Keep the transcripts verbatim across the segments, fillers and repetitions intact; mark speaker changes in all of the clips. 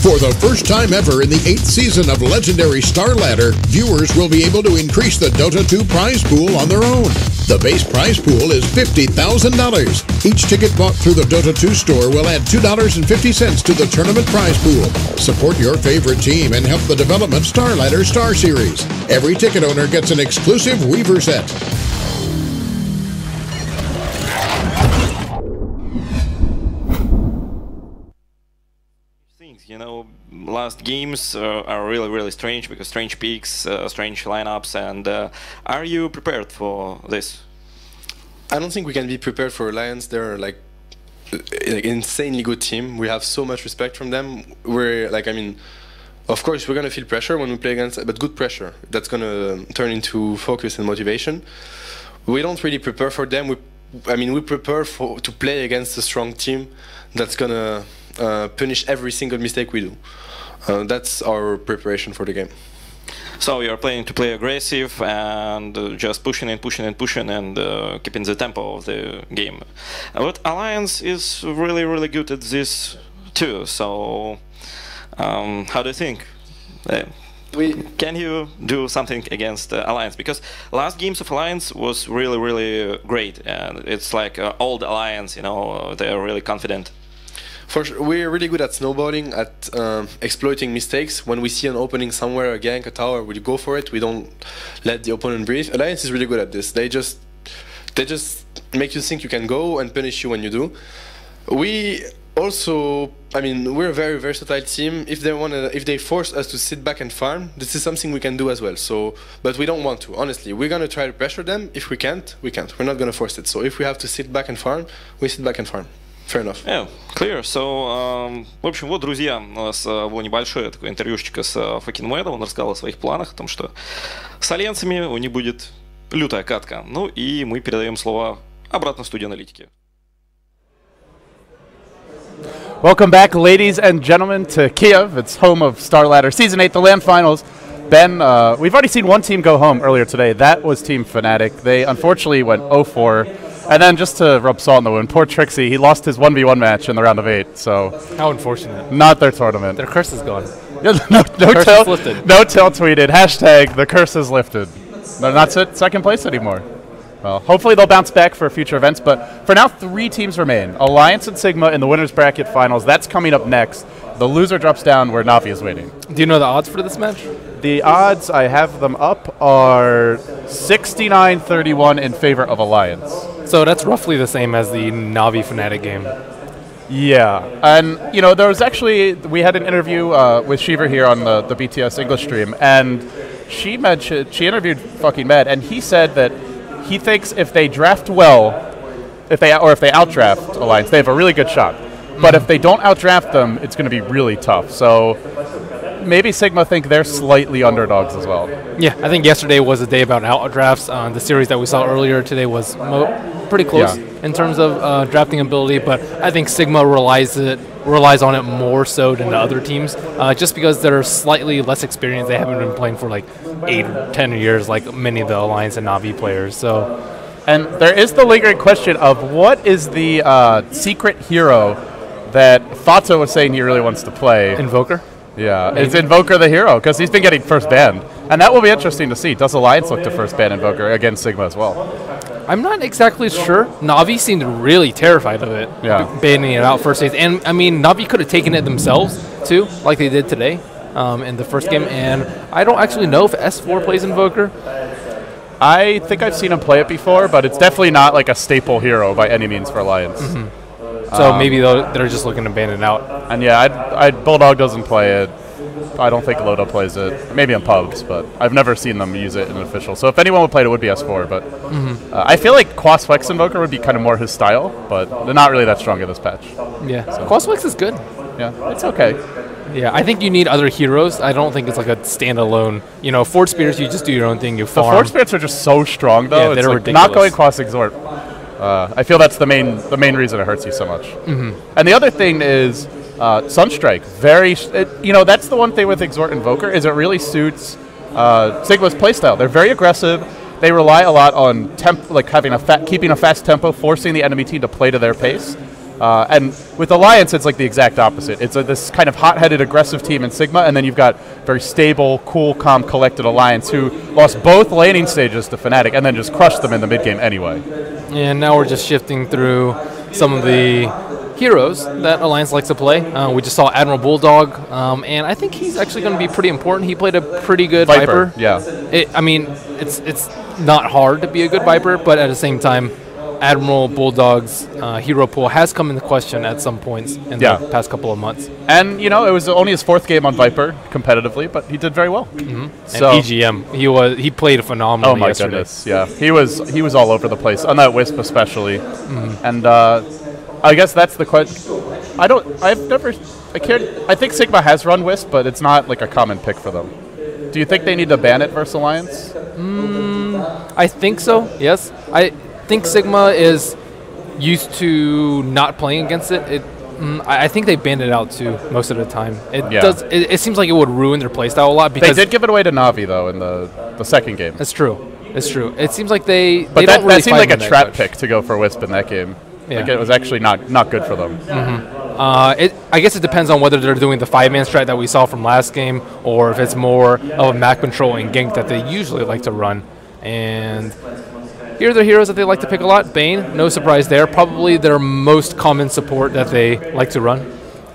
Speaker 1: For the first time ever in the eighth season of Legendary Star Ladder, viewers will be able to increase the Dota two prize pool on their own. The base prize pool is fifty thousand dollars. Each ticket bought through the Dota two store will add two dollars and fifty cents to the tournament prize pool. Support your favorite team and help the development Star Ladder Star Series. Every ticket owner gets an exclusive Weaver set.
Speaker 2: You know, last games uh, are really, really strange because strange peaks, uh, strange lineups, and uh, are you prepared for this?
Speaker 3: I don't think we can be prepared for Alliance. They're like an insanely good team. We have so much respect from them. We're like, I mean, of course, we're gonna feel pressure when we play against, but good pressure. That's gonna turn into focus and motivation. We don't really prepare for them. We, I mean, we prepare for to play against a strong team that's gonna Uh, punish every single mistake we do. Uh, that's our preparation for the game.
Speaker 2: So you're planning to play aggressive and uh, just pushing and pushing and pushing and uh, keeping the tempo of the game. Uh, but Alliance is really, really good at this too. So um, how do you think? Uh,
Speaker 3: we
Speaker 2: can you do something against uh, Alliance? Because last games of Alliance was really, really uh, great, and it's like uh, old Alliance. You know, they're really confident.
Speaker 3: For sure, we're really good at snowballing, at um, exploiting mistakes. When we see an opening somewhere, a gank, a tower, we go for it. We don't let the opponent breathe. Alliance is really good at this. They just, they just make you think you can go and punish you when you do. We also, I mean, we're a very versatile team. If they wanna, if they force us to sit back and farm, this is something we can do as well. So, but we don't want to. Honestly, we're gonna try to pressure them. If we can't, we can't. We're not gonna force it. So if we have to sit back and farm, we sit back and farm. Fair enough.
Speaker 2: Yeah, clear. So, um, в общем, вот, друзья, у нас uh, было небольшое такое интервьюшечко с uh, Fucking Mad. Он рассказал о своих планах, о том, что с альянсами у них будет лютая катка. Ну и мы передаем слова обратно в студию аналитики.
Speaker 4: Welcome back, ladies and gentlemen, to Kiev. It's home of Star Ladder Season eight, the LAN Finals. Ben, uh, we've already seen one team go home earlier today. That was Team Fnatic. They unfortunately went oh four. And then just to rub salt in the wound, poor Trixie, he lost his one v one match in the round of eight, so...
Speaker 5: How unfortunate.
Speaker 4: Not their tournament.
Speaker 5: Their curse is gone.
Speaker 4: no, no, no
Speaker 5: curse
Speaker 4: tail,
Speaker 5: is lifted.
Speaker 4: No tail tweeted, hashtag, the curse is lifted. They're not second place anymore. Well, hopefully they'll bounce back for future events, but for now, three teams remain. Alliance and Sigma in the winner's bracket finals. That's coming up next. The loser drops down where Navi is waiting.
Speaker 5: Do you know the odds for this match?
Speaker 4: The odds, I have them up, are sixty-nine thirty-one in favor of Alliance.
Speaker 5: So that's roughly the same as the Navi Fnatic game.
Speaker 4: Yeah, and you know, there was actually, we had an interview uh, with Shiver here on the, the B T S English stream, and she mentioned, she interviewed Fucking Mad, and he said that he thinks if they draft well, if they or if they outdraft Alliance, they have a really good shot. But if they don't outdraft them, it's going to be really tough. So maybe Sigma think they're slightly underdogs as well.
Speaker 5: Yeah, I think yesterday was a day about outdrafts. Uh, the series that we saw earlier today was mo pretty close
Speaker 4: yeah.
Speaker 5: in terms of uh, drafting ability, but I think Sigma relies it relies on it more so than the other teams, uh, just because they're slightly less experienced. They haven't been playing for like eight or ten years like many of the Alliance and Navi players. So,
Speaker 4: and there is the lingering question of what is the uh, secret hero that Fato was saying he really wants to play.
Speaker 5: Invoker?
Speaker 4: Yeah, Maybe. Is Invoker the hero? Because he's been getting first ban. And that will be interesting to see. Does Alliance look to first ban Invoker against Sigma as well?
Speaker 5: I'm not exactly sure. Navi seemed really terrified of it,
Speaker 4: yeah.
Speaker 5: banning it out first phase. And, I mean, Navi could have taken it themselves, too, like they did today um, in the first game. And I don't actually know if S four plays Invoker.
Speaker 4: I think I've seen him play it before, but it's definitely not like a staple hero by any means for Alliance.
Speaker 5: Mm-hmm. So um, maybe they're just looking to ban it out.
Speaker 4: And yeah, I'd, I'd, Bulldog doesn't play it. I don't think Loda plays it. Maybe in pubs, but I've never seen them use it in official. So if anyone would play it, it would be S four. But
Speaker 5: mm-hmm.
Speaker 4: uh, I feel like Quas Flex Invoker would be kind of more his style, but they're not really that strong in this patch.
Speaker 5: Yeah, so. Quas Flex is good.
Speaker 4: Yeah, it's okay.
Speaker 5: Yeah, I think you need other heroes. I don't think it's like a standalone. You know, Ford Spirits, you just do your own thing. You farm.
Speaker 4: The Ford Spirits are just so strong, though.
Speaker 5: Yeah,
Speaker 4: it's
Speaker 5: they're
Speaker 4: like
Speaker 5: ridiculous.
Speaker 4: Not going Quas Exort. Uh, I feel that's the main the main reason it hurts you so much.
Speaker 5: Mm-hmm.
Speaker 4: And the other thing is uh, Sunstrike. Very, it, you know, that's the one thing with Exort Invoker is it really suits uh, Sigma's playstyle. They're very aggressive. They rely a lot on temp, like having a fa keeping a fast tempo, forcing the enemy team to play to their pace. Uh, and with Alliance, it's like the exact opposite. It's a, this kind of hot-headed, aggressive team in Sigma, and then you've got very stable, cool, calm, collected Alliance who lost both laning stages to Fnatic and then just crushed them in the mid-game anyway.
Speaker 5: And now we're just shifting through some of the heroes that Alliance likes to play. Uh, we just saw Admiral Bulldog, um, and I think he's actually going to be pretty important. He played a pretty good
Speaker 4: Viper.
Speaker 5: Viper.
Speaker 4: Yeah.
Speaker 5: It, I mean, it's it's not hard to be a good Viper, but at the same time, Admiral Bulldog's uh, hero pool has come into question at some points in
Speaker 4: Yeah.
Speaker 5: the past couple of months.
Speaker 4: And, you know, it was only his fourth game on Viper competitively, but he did very well.
Speaker 5: Mm-hmm.
Speaker 4: So,
Speaker 5: and E G M, he was he played phenomenally
Speaker 4: oh my
Speaker 5: yesterday.
Speaker 4: goodness, yeah. He was he was all over the place, on that Wisp especially.
Speaker 5: Mm-hmm.
Speaker 4: And uh, I guess that's the question. I don't, I've never, I can't, I think Sigma has run Wisp, but it's not like a common pick for them. Do you think they need to ban it versus Alliance?
Speaker 5: Mm, I think so, yes. I think Sigma is used to not playing against it. It mm, I I think they banned it out too most of the time. It
Speaker 4: Yeah.
Speaker 5: does. It, it seems like it would ruin their playstyle a lot
Speaker 4: They
Speaker 5: because
Speaker 4: did give it away to Na'Vi, though, in the, the second game.
Speaker 5: It's true. It's true. It seems like they
Speaker 4: But
Speaker 5: they
Speaker 4: that,
Speaker 5: don't really
Speaker 4: that seemed
Speaker 5: fight
Speaker 4: like a
Speaker 5: in that
Speaker 4: trap
Speaker 5: much.
Speaker 4: pick to go for Wisp in that game.
Speaker 5: Yeah.
Speaker 4: Like, it was actually not, not good for them.
Speaker 5: Uh, it, I guess it depends on whether they're doing the five-man strat that we saw from last game, or if it's more of a map control and gank that they usually like to run. And here are the heroes that they like to pick a lot. Bane, no surprise there. Probably their most common support that they like to run.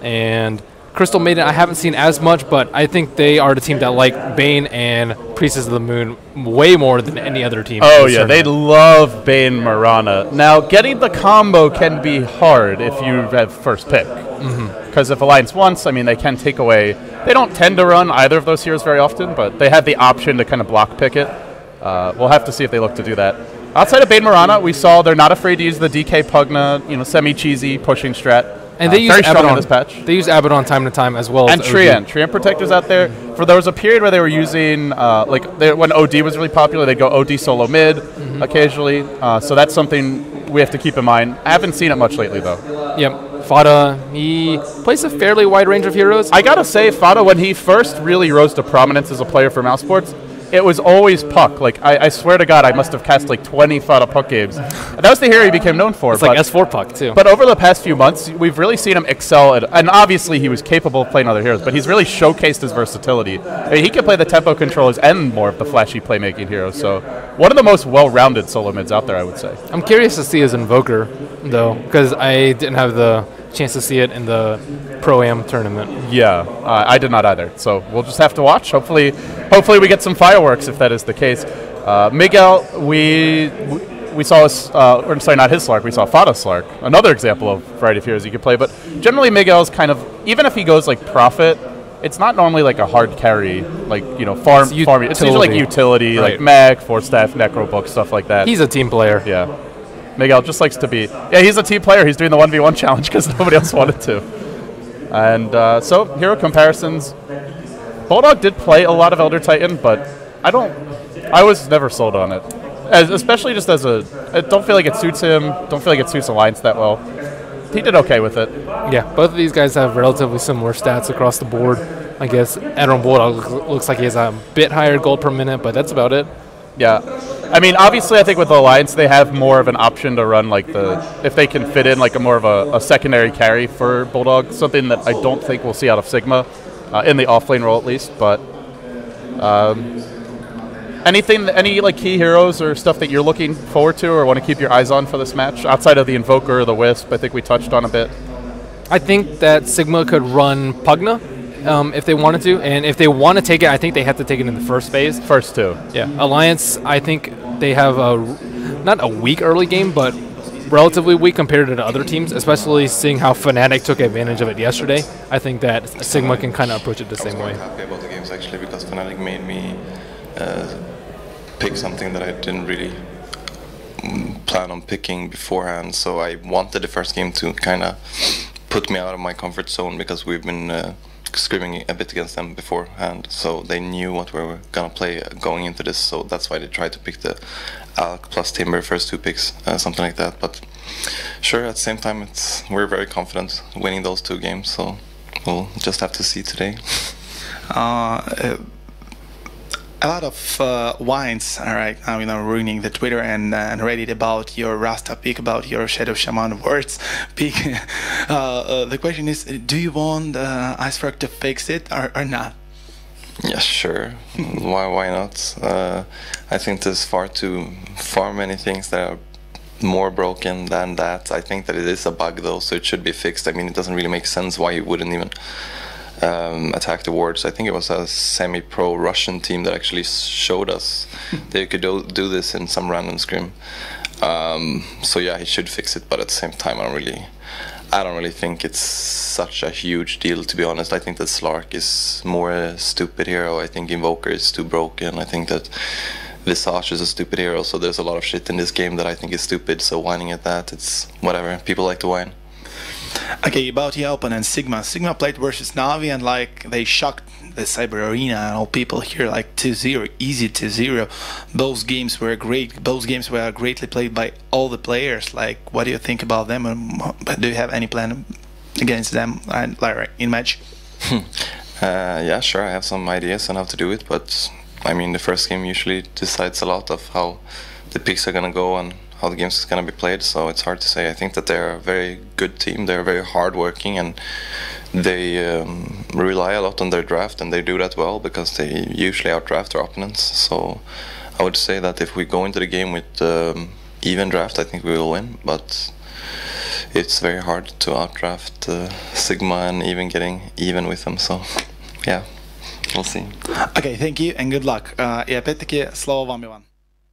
Speaker 5: And Crystal Maiden, I haven't seen as much, but I think they are the team that like Bane and Priestess of the Moon way more than any other team.
Speaker 4: Oh,
Speaker 5: in this
Speaker 4: yeah, they
Speaker 5: tournament.
Speaker 4: love Bane Mirana. Now, getting the combo can be hard if you have first pick. Because if Alliance wants, I mean, they can take away... They don't tend to run either of those heroes very often, but they have the option to kind of block pick it. Uh, we'll have to see if they look to do that. Outside of Bane Mirana, we saw they're not afraid to use the D K Pugna, you know, semi-cheesy pushing strat.
Speaker 5: And
Speaker 4: Uh,
Speaker 5: they use
Speaker 4: very strong in
Speaker 5: Abaddon.
Speaker 4: this patch.
Speaker 5: They use Abaddon time to time as well.
Speaker 4: And
Speaker 5: as O D.
Speaker 4: Treant. Treant Protector's out there. For there was a period where they were using, uh, like, they, when O D was really popular, they'd go O D solo mid
Speaker 5: Mm-hmm.
Speaker 4: occasionally. Uh, so that's something we have to keep in mind. I haven't seen it much lately, though.
Speaker 5: Yep. Fada, he plays a fairly wide range of heroes.
Speaker 4: I gotta say, Fada, when he first really rose to prominence as a player for Mouse Sports, it was always Puck. Like, I, I swear to God, I must have cast like twenty Fada Puck games. And that was the hero he became known for.
Speaker 5: It's
Speaker 4: but,
Speaker 5: like S four Puck, too.
Speaker 4: but over the past few months, we've really seen him excel at, and obviously he was capable of playing other heroes, but he's really showcased his versatility. I mean, he can play the tempo controllers and more of the flashy playmaking heroes, so one of the most well-rounded solo mids out there, I would say.
Speaker 5: I'm curious to see his Invoker, though, because I didn't have the chance to see it in the Pro-Am tournament.
Speaker 4: Yeah, uh, I did not either. So we'll just have to watch. Hopefully, hopefully we get some fireworks if that is the case. Uh, Miguel, we we saw his, uh, or sorry, not his Slark. We saw Fada Slark, another example of variety of heroes you could play. But generally, Miguel's kind of, even if he goes like Prophet, it's not normally like a hard carry, like, you know, farm.
Speaker 5: It's
Speaker 4: farm it's usually like
Speaker 5: utility.
Speaker 4: utility,
Speaker 5: Right.
Speaker 4: like Mech, Force Staff, Necrobook, stuff like that.
Speaker 5: He's a team player.
Speaker 4: yeah. Miguel just likes to be. Yeah, he's a team player. He's doing the one v one challenge because nobody else wanted to. And uh, so, hero comparisons. Bulldog did play a lot of Elder Titan, but I don't. I was never sold on it. As, especially just as a. I don't feel like it suits him. Don't feel like it suits Alliance that well. He did okay with it.
Speaker 5: Yeah, both of these guys have relatively similar stats across the board. I guess Admiral Bulldog look- looks like he has a bit higher gold per minute, but that's about it.
Speaker 4: Yeah. I mean, obviously, I think with the Alliance, they have more of an option to run, like, the... If they can fit in, like, a more of a, a secondary carry for Bulldog, something that I don't think we'll see out of Sigma, uh, in the off-lane role at least, but... Um, anything, any, like, key heroes or stuff that you're looking forward to or want to keep your eyes on for this match? Outside of the Invoker or the Wisp, I think we touched on a bit.
Speaker 5: I think that Sigma could run Pugna um, if they wanted to, and if they want to take it, I think they have to take it in the first phase.
Speaker 4: First two.
Speaker 5: Yeah, Alliance, I think they have a, not a weak early game, but relatively weak compared to the other teams, especially seeing how Fnatic took advantage of it yesterday. I think that Sigma can kind of approach it the same way.
Speaker 6: I was quite happy about the games actually because Fnatic made me uh, pick something that I didn't really mm, plan on picking beforehand. So I wanted the first game to kind of put me out of my comfort zone because we've been uh, screaming a bit against them beforehand. So they knew what we were gonna play going into this. So that's why they tried to pick the Alk plus Timber first two picks, uh, something like that. But sure, at the same time, it's we're very confident winning those two games. So we'll just have to see today.
Speaker 7: Uh, a lot of uh, wines are right now, you know, ruining the Twitter and, uh, and Reddit about your Rasta pick, about your Shadow Shaman words pick. uh, uh, the question is, do you want uh, IceFrog to fix it or, or not?
Speaker 6: Yeah, sure. why why not? Uh, I think there's far too far many things that are more broken than that. I think that it is a bug though, so it should be fixed. I mean, it doesn't really make sense why you wouldn't even um, attack the wards. I think it was a semi-pro Russian team that actually showed us they could do, do this in some random scrim. Um, so yeah, he should fix it, but at the same time, I don't really, I don't really think it's such a huge deal, to be honest. I think that Slark is more a stupid hero. I think Invoker is too broken. I think that Visage is a stupid hero, so there's a lot of shit in this game that I think is stupid, so whining at that, it's whatever. People like to whine.
Speaker 7: Okay, about your opponent, Sigma. Sigma played versus Navi and like they shocked the Cyber Arena and all people here like two zero, easy two zero. Those games were great. Those games were greatly played by all the players. Like, what do you think about them? And do you have any plan against them and like in match?
Speaker 6: uh, yeah, sure. I have some ideas on how to do it, but I mean, the first game usually decides a lot of how the picks are gonna go and how the games is gonna be played. So it's hard to say. I think that they're a very good team. They're very hardworking and they um, rely a lot on their draft, and they do that well because they usually outdraft their opponents. So I would say that if we go into the game with um, even draft, I think we will win. But it's very hard to outdraft uh, Sigma and even getting even with them. So yeah. We'll see.
Speaker 7: Okay, thank you and good luck. Uh, и опять-таки слово вам, Иван.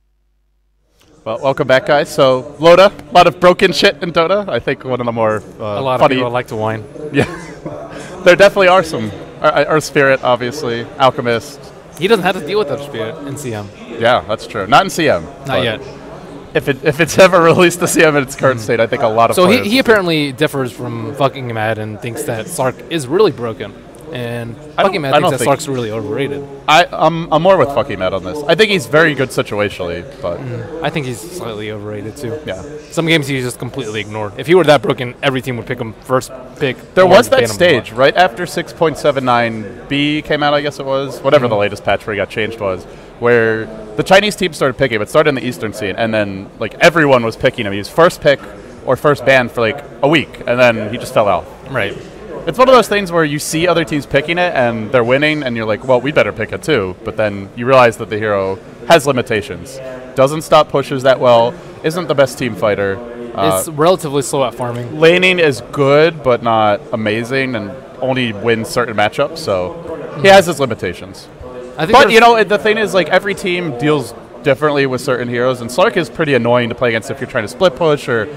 Speaker 4: Well, welcome back, guys. So, Loda, a lot of broken shit in Dota. I think one of the more uh,
Speaker 5: a lot
Speaker 4: funny.
Speaker 5: of people like to whine.
Speaker 4: Yeah, there definitely are some. Our, our Spirit, obviously, Alchemist.
Speaker 5: He doesn't have to deal with that Spirit in C M.
Speaker 4: Yeah, that's true. Not in C M.
Speaker 5: Not yet.
Speaker 4: If it if it's ever released to C M in its current state, I think a lot of.
Speaker 5: So he he apparently differs from fucking mad and thinks that Slark is really broken. And fucking mad thinks that Slark's really overrated.
Speaker 4: I, I'm, I'm more with fucking mad on this. I think he's very good situationally, but
Speaker 5: mm, I think he's slightly overrated too.
Speaker 4: Yeah,
Speaker 5: some games he's just completely ignored. If he were that broken, every team would pick him first pick.
Speaker 4: There was that stage right after six point seven nine B came out, I guess it was whatever mm-hmm. the latest patch where he got changed was, where the Chinese team started picking him. It started in the Eastern scene, and then like everyone was picking him. He was first pick or first ban for like a week, and then he just fell out.
Speaker 5: Right.
Speaker 4: It's one of those things where you see other teams picking it and they're winning and you're like, well, we better pick it too. But then you realize that the hero has limitations. Doesn't stop pushes that well, isn't the best team fighter.
Speaker 5: Uh, it's relatively slow at farming.
Speaker 4: Laning is good, but not amazing and only wins certain matchups. So mm-hmm. he has his limitations. I think but, you know, the thing is, like, every team deals differently with certain heroes. And Slark is pretty annoying to play against if you're trying to split push or...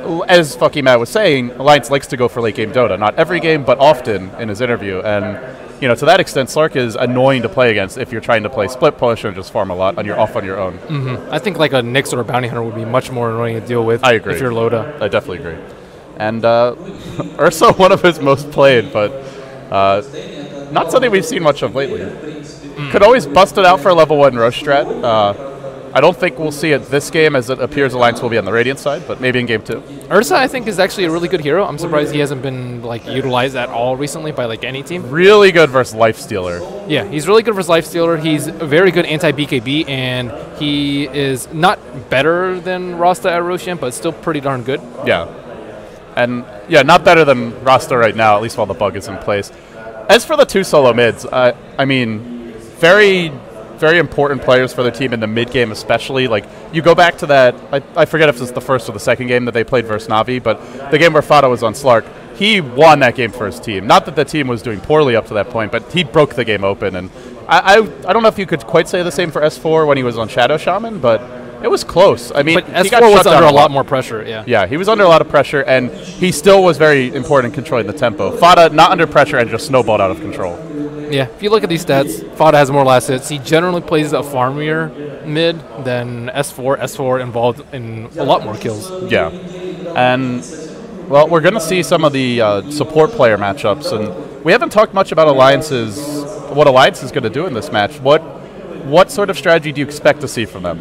Speaker 4: As fucking Matt was saying, Alliance likes to go for late game Dota. Not every game, but often in his interview. And, you know, to that extent, Slark is annoying to play against if you're trying to play split push and just farm a lot and you're off on your own.
Speaker 5: Mm-hmm. I think like a Nyx or a Bounty Hunter would be much more annoying to deal with.
Speaker 4: I agree.
Speaker 5: If you're Loda.
Speaker 4: I definitely agree. And uh, Ursa, one of his most played, but uh, not something we've seen much of lately. Mm. Could always bust it out for a level one rush strat. Uh, I don't think we'll see it this game, as it appears Alliance will be on the Radiant side, but maybe in game two.
Speaker 5: Ursa, I think, is actually a really good hero. I'm surprised he hasn't been like utilized at all recently by like any team.
Speaker 4: Really good versus Lifestealer.
Speaker 5: Yeah, he's really good versus Lifestealer. He's a very good anti-B K B, and he is not better than Rasta at Roshan, but still pretty darn good.
Speaker 4: Yeah. And, yeah, not better than Rasta right now, at least while the bug is in place. As for the two solo mids, uh, I mean, very... very important players for their team in the mid game, especially. Like, you go back to that, I, I forget if it's the first or the second game that they played versus Navi, but the game where Fada was on Slark, he won that game for his team. Not that the team was doing poorly up to that point, but he broke the game open. And I, I, I don't know if you could quite say the same for S four when he was on Shadow Shaman, but it was close. I mean,
Speaker 5: but
Speaker 4: he
Speaker 5: S four
Speaker 4: got
Speaker 5: was
Speaker 4: shut
Speaker 5: under
Speaker 4: down
Speaker 5: a lot more pressure, yeah.
Speaker 4: Yeah, he was under a lot of pressure, and he still was very important in controlling the tempo. Fada, not under pressure, and just snowballed out of control.
Speaker 5: Yeah, if you look at these stats, Fada has more last hits. He generally plays a farmier mid than S four. S four involved in a lot more kills.
Speaker 4: Yeah. And, well, we're going to see some of the uh, support player matchups, and we haven't talked much about Alliance's, what Alliance is going to do in this match. What, what sort of strategy do you expect to see from them?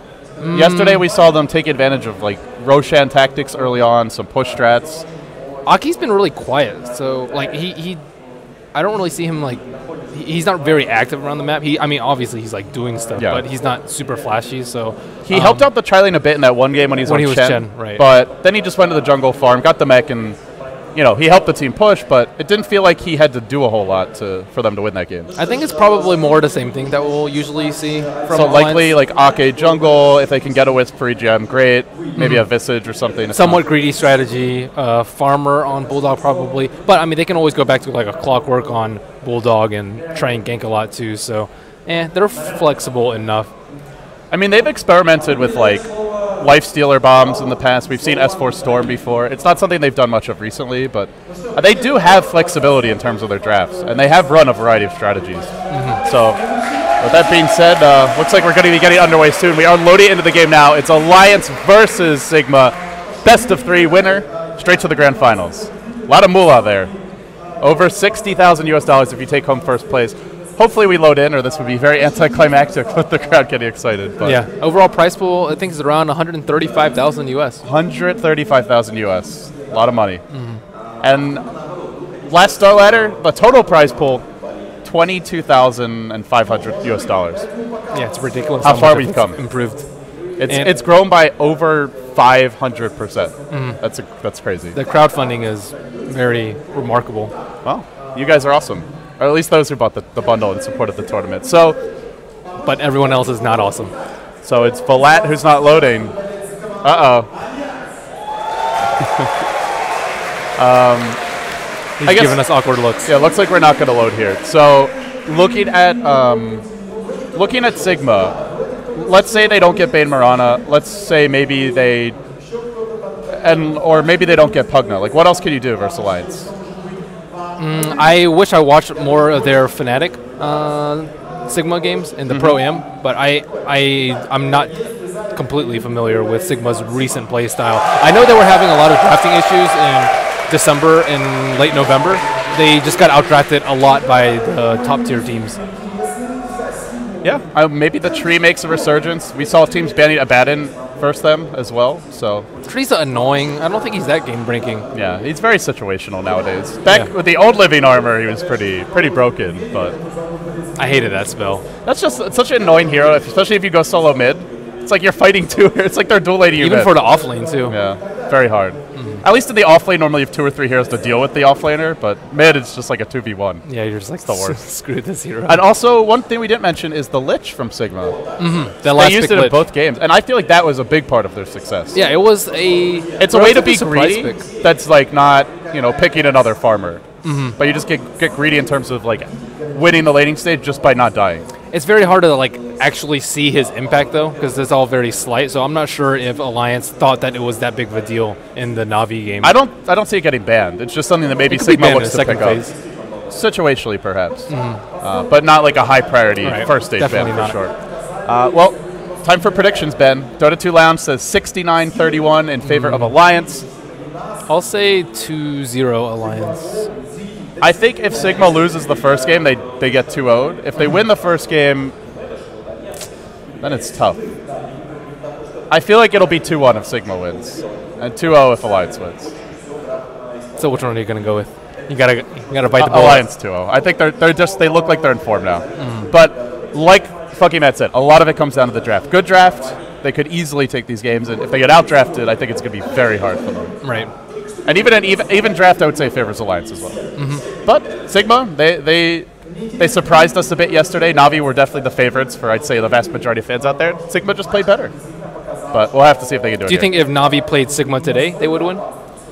Speaker 4: Mm. Yesterday we saw them take advantage of, like, Roshan tactics early on, some push strats.
Speaker 5: Aki's been really quiet, so, like, he... he I don't really see him, like, he- he's not very active around the map. He, I mean, obviously he's like doing stuff,
Speaker 4: Yeah.
Speaker 5: but he's not super flashy. So
Speaker 4: He
Speaker 5: um,
Speaker 4: helped out the tri-lane a bit in that one game when he was
Speaker 5: When
Speaker 4: on
Speaker 5: he was
Speaker 4: Chen,
Speaker 5: Chen, right.
Speaker 4: But then he just went to the jungle farm, got the mech, and you know he helped the team push. But it didn't feel like he had to do a whole lot to for them to win that game.
Speaker 5: I think it's probably more the same thing that we'll usually see from
Speaker 4: So
Speaker 5: Alliance.
Speaker 4: likely like Ake jungle, if they can get a Wisp for E G M, great. Maybe a Visage or something. If
Speaker 5: Somewhat
Speaker 4: not-
Speaker 5: greedy strategy, uh, farmer on Bulldog probably, but I mean they can always go back to like a clockwork on Bulldog and try and gank a lot too. So, eh, they're flexible enough.
Speaker 4: I mean, they've experimented with like life stealer bombs in the past. We've seen S four Storm before. It's not something they've done much of recently, but uh, they do have flexibility in terms of their drafts, and they have run a variety of strategies. So, with that being said, uh, looks like we're going to be getting underway soon. We are loading into the game now. It's Alliance versus Sigma, best of three winner, straight to the grand finals. A lot of moolah there. Over sixty thousand U S dollars if you take home first place. Hopefully we load in, or this would be very anticlimactic with the crowd getting excited. But
Speaker 5: Yeah, overall price pool I think is around one hundred thirty-five thousand U S.
Speaker 4: one hundred thirty-five thousand U S. A lot of money. And last Star Ladder, the total prize pool, twenty-two thousand five hundred U S dollars.
Speaker 5: Yeah, it's ridiculous.
Speaker 4: How far
Speaker 5: much
Speaker 4: we've
Speaker 5: it's
Speaker 4: come.
Speaker 5: Improved.
Speaker 4: It's
Speaker 5: And-
Speaker 4: it's grown by over five hundred percent. That's a, that's crazy.
Speaker 5: The crowdfunding is very remarkable.
Speaker 4: Well, you guys are awesome. Or at least those who bought the, the bundle and supported the tournament. So
Speaker 5: But everyone else is not awesome.
Speaker 4: so it's Valat who's not loading. Uh-oh.
Speaker 5: He's
Speaker 4: I guess-
Speaker 5: giving us awkward looks.
Speaker 4: Yeah, looks like we're not going to load here. So, looking at um, looking at Sigma, let's say they don't get Bane Marana. Let's say maybe they, and or maybe they don't get Pugna. Like, what else can you do versus Alliance?
Speaker 5: I wish I watched more of their Fnatic uh, Sigma games in the
Speaker 4: Mm-hmm.
Speaker 5: Pro-Am, but I, I, I'm not completely familiar with Sigma's recent play style. I know they were having a lot of drafting issues in December and late November. They just got outdrafted a lot by the top-tier teams.
Speaker 4: Yeah, uh, maybe the tree makes a resurgence. We saw teams banning Abaddon first them as well. So
Speaker 5: Tree's annoying. I don't think he's that game-breaking.
Speaker 4: yeah, he's very situational nowadays. Back
Speaker 5: Yeah.
Speaker 4: with the old living armor, he was pretty pretty broken, but
Speaker 5: I hated that spell.
Speaker 4: that's just it's such an annoying hero, especially if you go solo mid. It's like you're fighting two. It's like they're dual-laning you
Speaker 5: Even
Speaker 4: mid.
Speaker 5: for the offlane, too.
Speaker 4: Yeah, very hard. At least in the offlane, normally you have two or three heroes to deal with the offlaner, but mid it's just like a two v one.
Speaker 5: Yeah, you're just like,
Speaker 4: the worst.
Speaker 5: screw this hero.
Speaker 4: And also, one thing we didn't mention is the Lich from Sigma.
Speaker 5: That last
Speaker 4: They used
Speaker 5: pick
Speaker 4: it in
Speaker 5: lit.
Speaker 4: both games, and I feel like that was a big part of their success.
Speaker 5: Yeah, it was a...
Speaker 4: It's a way to be
Speaker 5: relatively surprise
Speaker 4: greedy
Speaker 5: pick.
Speaker 4: that's like not, you know, picking another farmer. But you just get, get greedy in terms of like winning the laning stage just by not dying.
Speaker 5: It's very hard to like actually see his impact though, because it's all very slight. So I'm not sure if Alliance thought that it was that big of a deal in the Navi game.
Speaker 4: I don't I don't see it getting banned. It's just something that maybe
Speaker 5: It could be
Speaker 4: Sigma
Speaker 5: banned in
Speaker 4: looks
Speaker 5: the
Speaker 4: to pick
Speaker 5: second
Speaker 4: up.
Speaker 5: phase.
Speaker 4: Situationally, perhaps. Uh, but not like a high priority
Speaker 5: Right.
Speaker 4: first stage
Speaker 5: Definitely
Speaker 4: ban for
Speaker 5: not.
Speaker 4: sure. Uh, well, time for predictions, Ben. Dota two Lounge says sixty-nine thirty-one in favor of Alliance.
Speaker 5: I'll say two zero Alliance.
Speaker 4: I think if Sigma loses the first game, they, they get two oh'd. If they win the first game, then it's tough. I feel like it'll be two one if Sigma wins, and two oh if Alliance wins.
Speaker 5: So which one are you gonna go with? You gotta you gotta bite the
Speaker 4: Uh,
Speaker 5: bullet.
Speaker 4: Alliance two oh. I think they're they're just they look like they're in form now. But like fucking Matt said, a lot of it comes down to the draft. Good draft, they could easily take these games, and if they get outdrafted, I think it's going to be very hard for them.
Speaker 5: Right.
Speaker 4: And even an even, even draft, I would say favors Alliance as well. But Sigma, they they they surprised us a bit yesterday. Navi were definitely the favorites for I'd say the vast majority of fans out there. Sigma just played better. But we'll have to see if they can do it.
Speaker 5: Do you
Speaker 4: here.
Speaker 5: think if Navi played Sigma today, they would win?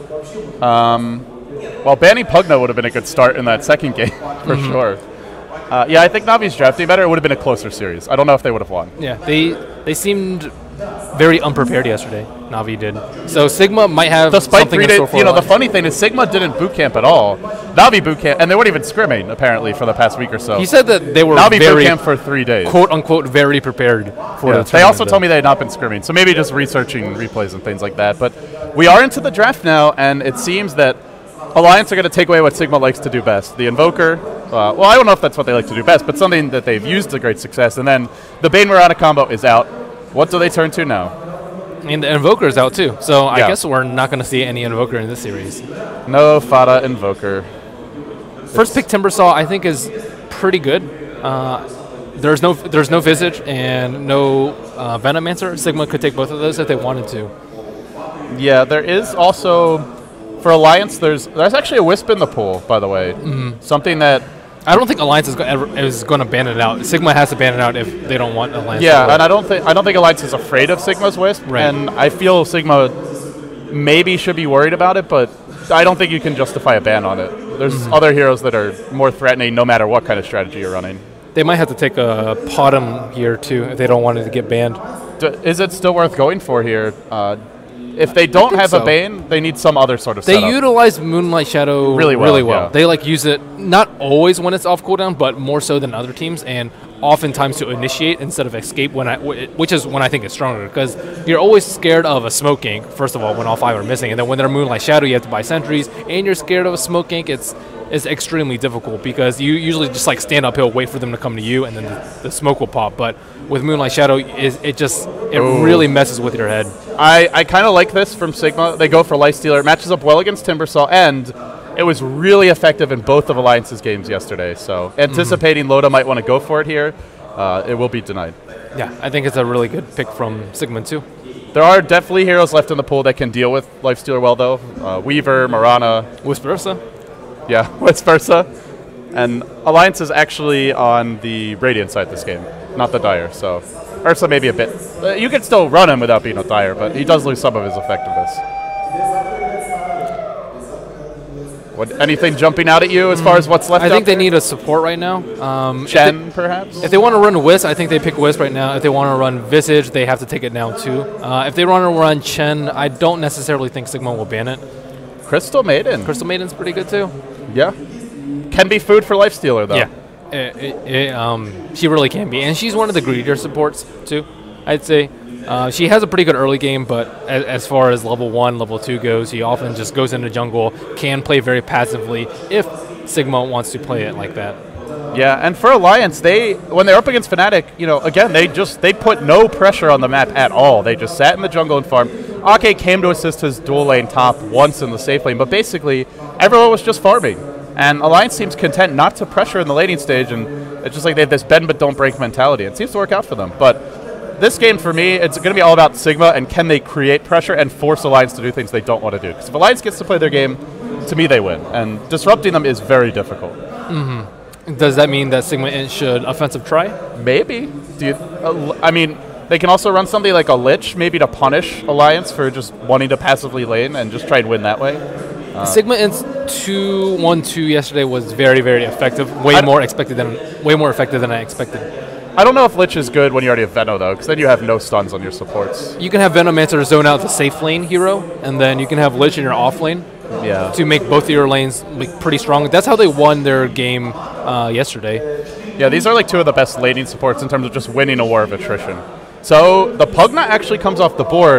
Speaker 4: Well, banning Pugna would have been a good start in that second game for sure. Uh, yeah, I think Navi's drafting better. It would have been a closer series. I don't know if they would have won.
Speaker 5: Yeah, they they seemed very unprepared yesterday. Navi did. So Sigma might have
Speaker 4: Despite
Speaker 5: something
Speaker 4: three
Speaker 5: in
Speaker 4: days,
Speaker 5: store for
Speaker 4: you know, the
Speaker 5: Alliance.
Speaker 4: funny thing is Sigma didn't boot camp at all. Navi boot camp, and they weren't even scrimming apparently for the past week or so.
Speaker 5: He said that they were
Speaker 4: Navi boot
Speaker 5: very
Speaker 4: camp for three days.
Speaker 5: quote unquote very prepared for
Speaker 4: Yeah.
Speaker 5: the
Speaker 4: They also
Speaker 5: tournament,
Speaker 4: told me they had not been scrimming, so maybe just researching replays and things like that. But we are into the draft now, and it seems that Alliance are going to take away what Sigma likes to do best. The Invoker, uh, well, I don't know if that's what they like to do best, but something that they've used to great success. And then the Bane Marana combo is out. What do they turn to now?
Speaker 5: though. And the Invoker's out too. So I
Speaker 4: Yeah.
Speaker 5: guess we're not going to see any Invoker in this series.
Speaker 4: No Fada Invoker.
Speaker 5: First pick Timbersaw, I think, is pretty good. Uh, there's no there's no Visage and no uh, Venomancer. Sigma could take both of those if they wanted to.
Speaker 4: Yeah, there is also, for Alliance, there's there's actually a Wisp in the pool, by the way.
Speaker 5: Mm-hmm.
Speaker 4: Something that...
Speaker 5: I don't think Alliance is, go ever, is going to ban it out. Sigma has to ban it out if they don't want Alliance.
Speaker 4: Yeah, and I don't think I don't think Alliance is afraid of Sigma's Wisp,
Speaker 5: right.
Speaker 4: and I feel Sigma maybe should be worried about it, but I don't think you can justify a ban on it. There's mm-hmm. other heroes that are more threatening no matter what kind of strategy you're running.
Speaker 5: They might have to take a Potom here, too, if they don't want it to get banned.
Speaker 4: D is it still worth going for here? Uh, if they don't have so. a Bane, they need some other sort of
Speaker 5: They
Speaker 4: setup.
Speaker 5: utilize Moonlight Shadow
Speaker 4: really well.
Speaker 5: Really well.
Speaker 4: Yeah.
Speaker 5: They like use it not always when it's off cooldown, but more so than other teams, and oftentimes to initiate instead of escape, when I, which is when I think it's stronger, because you're always scared of a smoke gank, first of all, when all five are missing, and then when they're Moonlight Shadow, you have to buy sentries, and you're scared of a smoke gank. It's is extremely difficult because you usually just like stand uphill, wait for them to come to you, and then the, the smoke will pop. But with Moonlight Shadow, is it just it Ooh. really messes with your head.
Speaker 4: I, I kind of like this from Sigma. They go for Lifestealer. It matches up well against Timbersaw, and it was really effective in both of Alliance's games yesterday. So anticipating mm-hmm. Loda might want to go for it here, uh, it will be denied.
Speaker 5: Yeah, I think it's a really good pick from Sigma too.
Speaker 4: There are definitely heroes left in the pool that can deal with Lifestealer well, though. Uh, Weaver, Mirana.
Speaker 5: Vice versa.
Speaker 4: Yeah, vice versa. And Alliance is actually on the Radiant side this game, not the Dire. So Ursa maybe a bit. Uh, you can still run him without being a Dire, but he does lose some of his effectiveness. What, anything jumping out at you as far as what's left?
Speaker 5: I think
Speaker 4: there?
Speaker 5: they need a support right now. Um,
Speaker 4: Chen,
Speaker 5: if they,
Speaker 4: perhaps?
Speaker 5: If they want to run Wisp, I think they pick Wisp right now. If they want to run Visage, they have to take it now too. Uh, if they want to run Chen, I don't necessarily think Sigma will ban it.
Speaker 4: Crystal Maiden.
Speaker 5: Crystal Maiden's pretty good too.
Speaker 4: Yeah. Can be food for Lifestealer, though.
Speaker 5: Yeah. It, it, it, um, she really can be. And she's one of the greedier supports too, I'd say. Uh, she has a pretty good early game, but as, as far as level one, level two goes, he often just goes into jungle, can play very passively if Sigma wants to play it like that.
Speaker 4: Yeah, and for Alliance, they when they're up against Fnatic, you know, again, they just they put no pressure on the map at all. They just sat in the jungle and farmed. Ake came to assist his dual lane top once in the safe lane, but basically everyone was just farming. And Alliance seems content not to pressure in the laning stage, and it's just like they have this bend but don't break mentality. It seems to work out for them, but this game, for me, it's going to be all about Sigma and can they create pressure and force Alliance to do things they don't want to do. Because if Alliance gets to play their game, to me, they win. And disrupting them is very difficult.
Speaker 5: Mm-hmm. Does that mean that Sigma should offensive try?
Speaker 4: Maybe. Do you, uh, I mean, they can also run something like a Lich, maybe to punish Alliance for just wanting to passively lane and just try and win that way. Uh,
Speaker 5: Sigma Int's two one two yesterday was very, very effective. Way more expected than way more effective than I expected.
Speaker 4: I don't know if Lich is good when you already have Veno, though, because then you have no stuns on your supports.
Speaker 5: You can have Venomancer zone out the safe lane hero, and then you can have Lich in your off lane
Speaker 4: yeah.
Speaker 5: to make both of your lanes like, pretty strong. That's how they won their game uh, yesterday.
Speaker 4: Yeah, these are like two of the best laning supports in terms of just winning a war of attrition. So the Pugna actually comes off the board.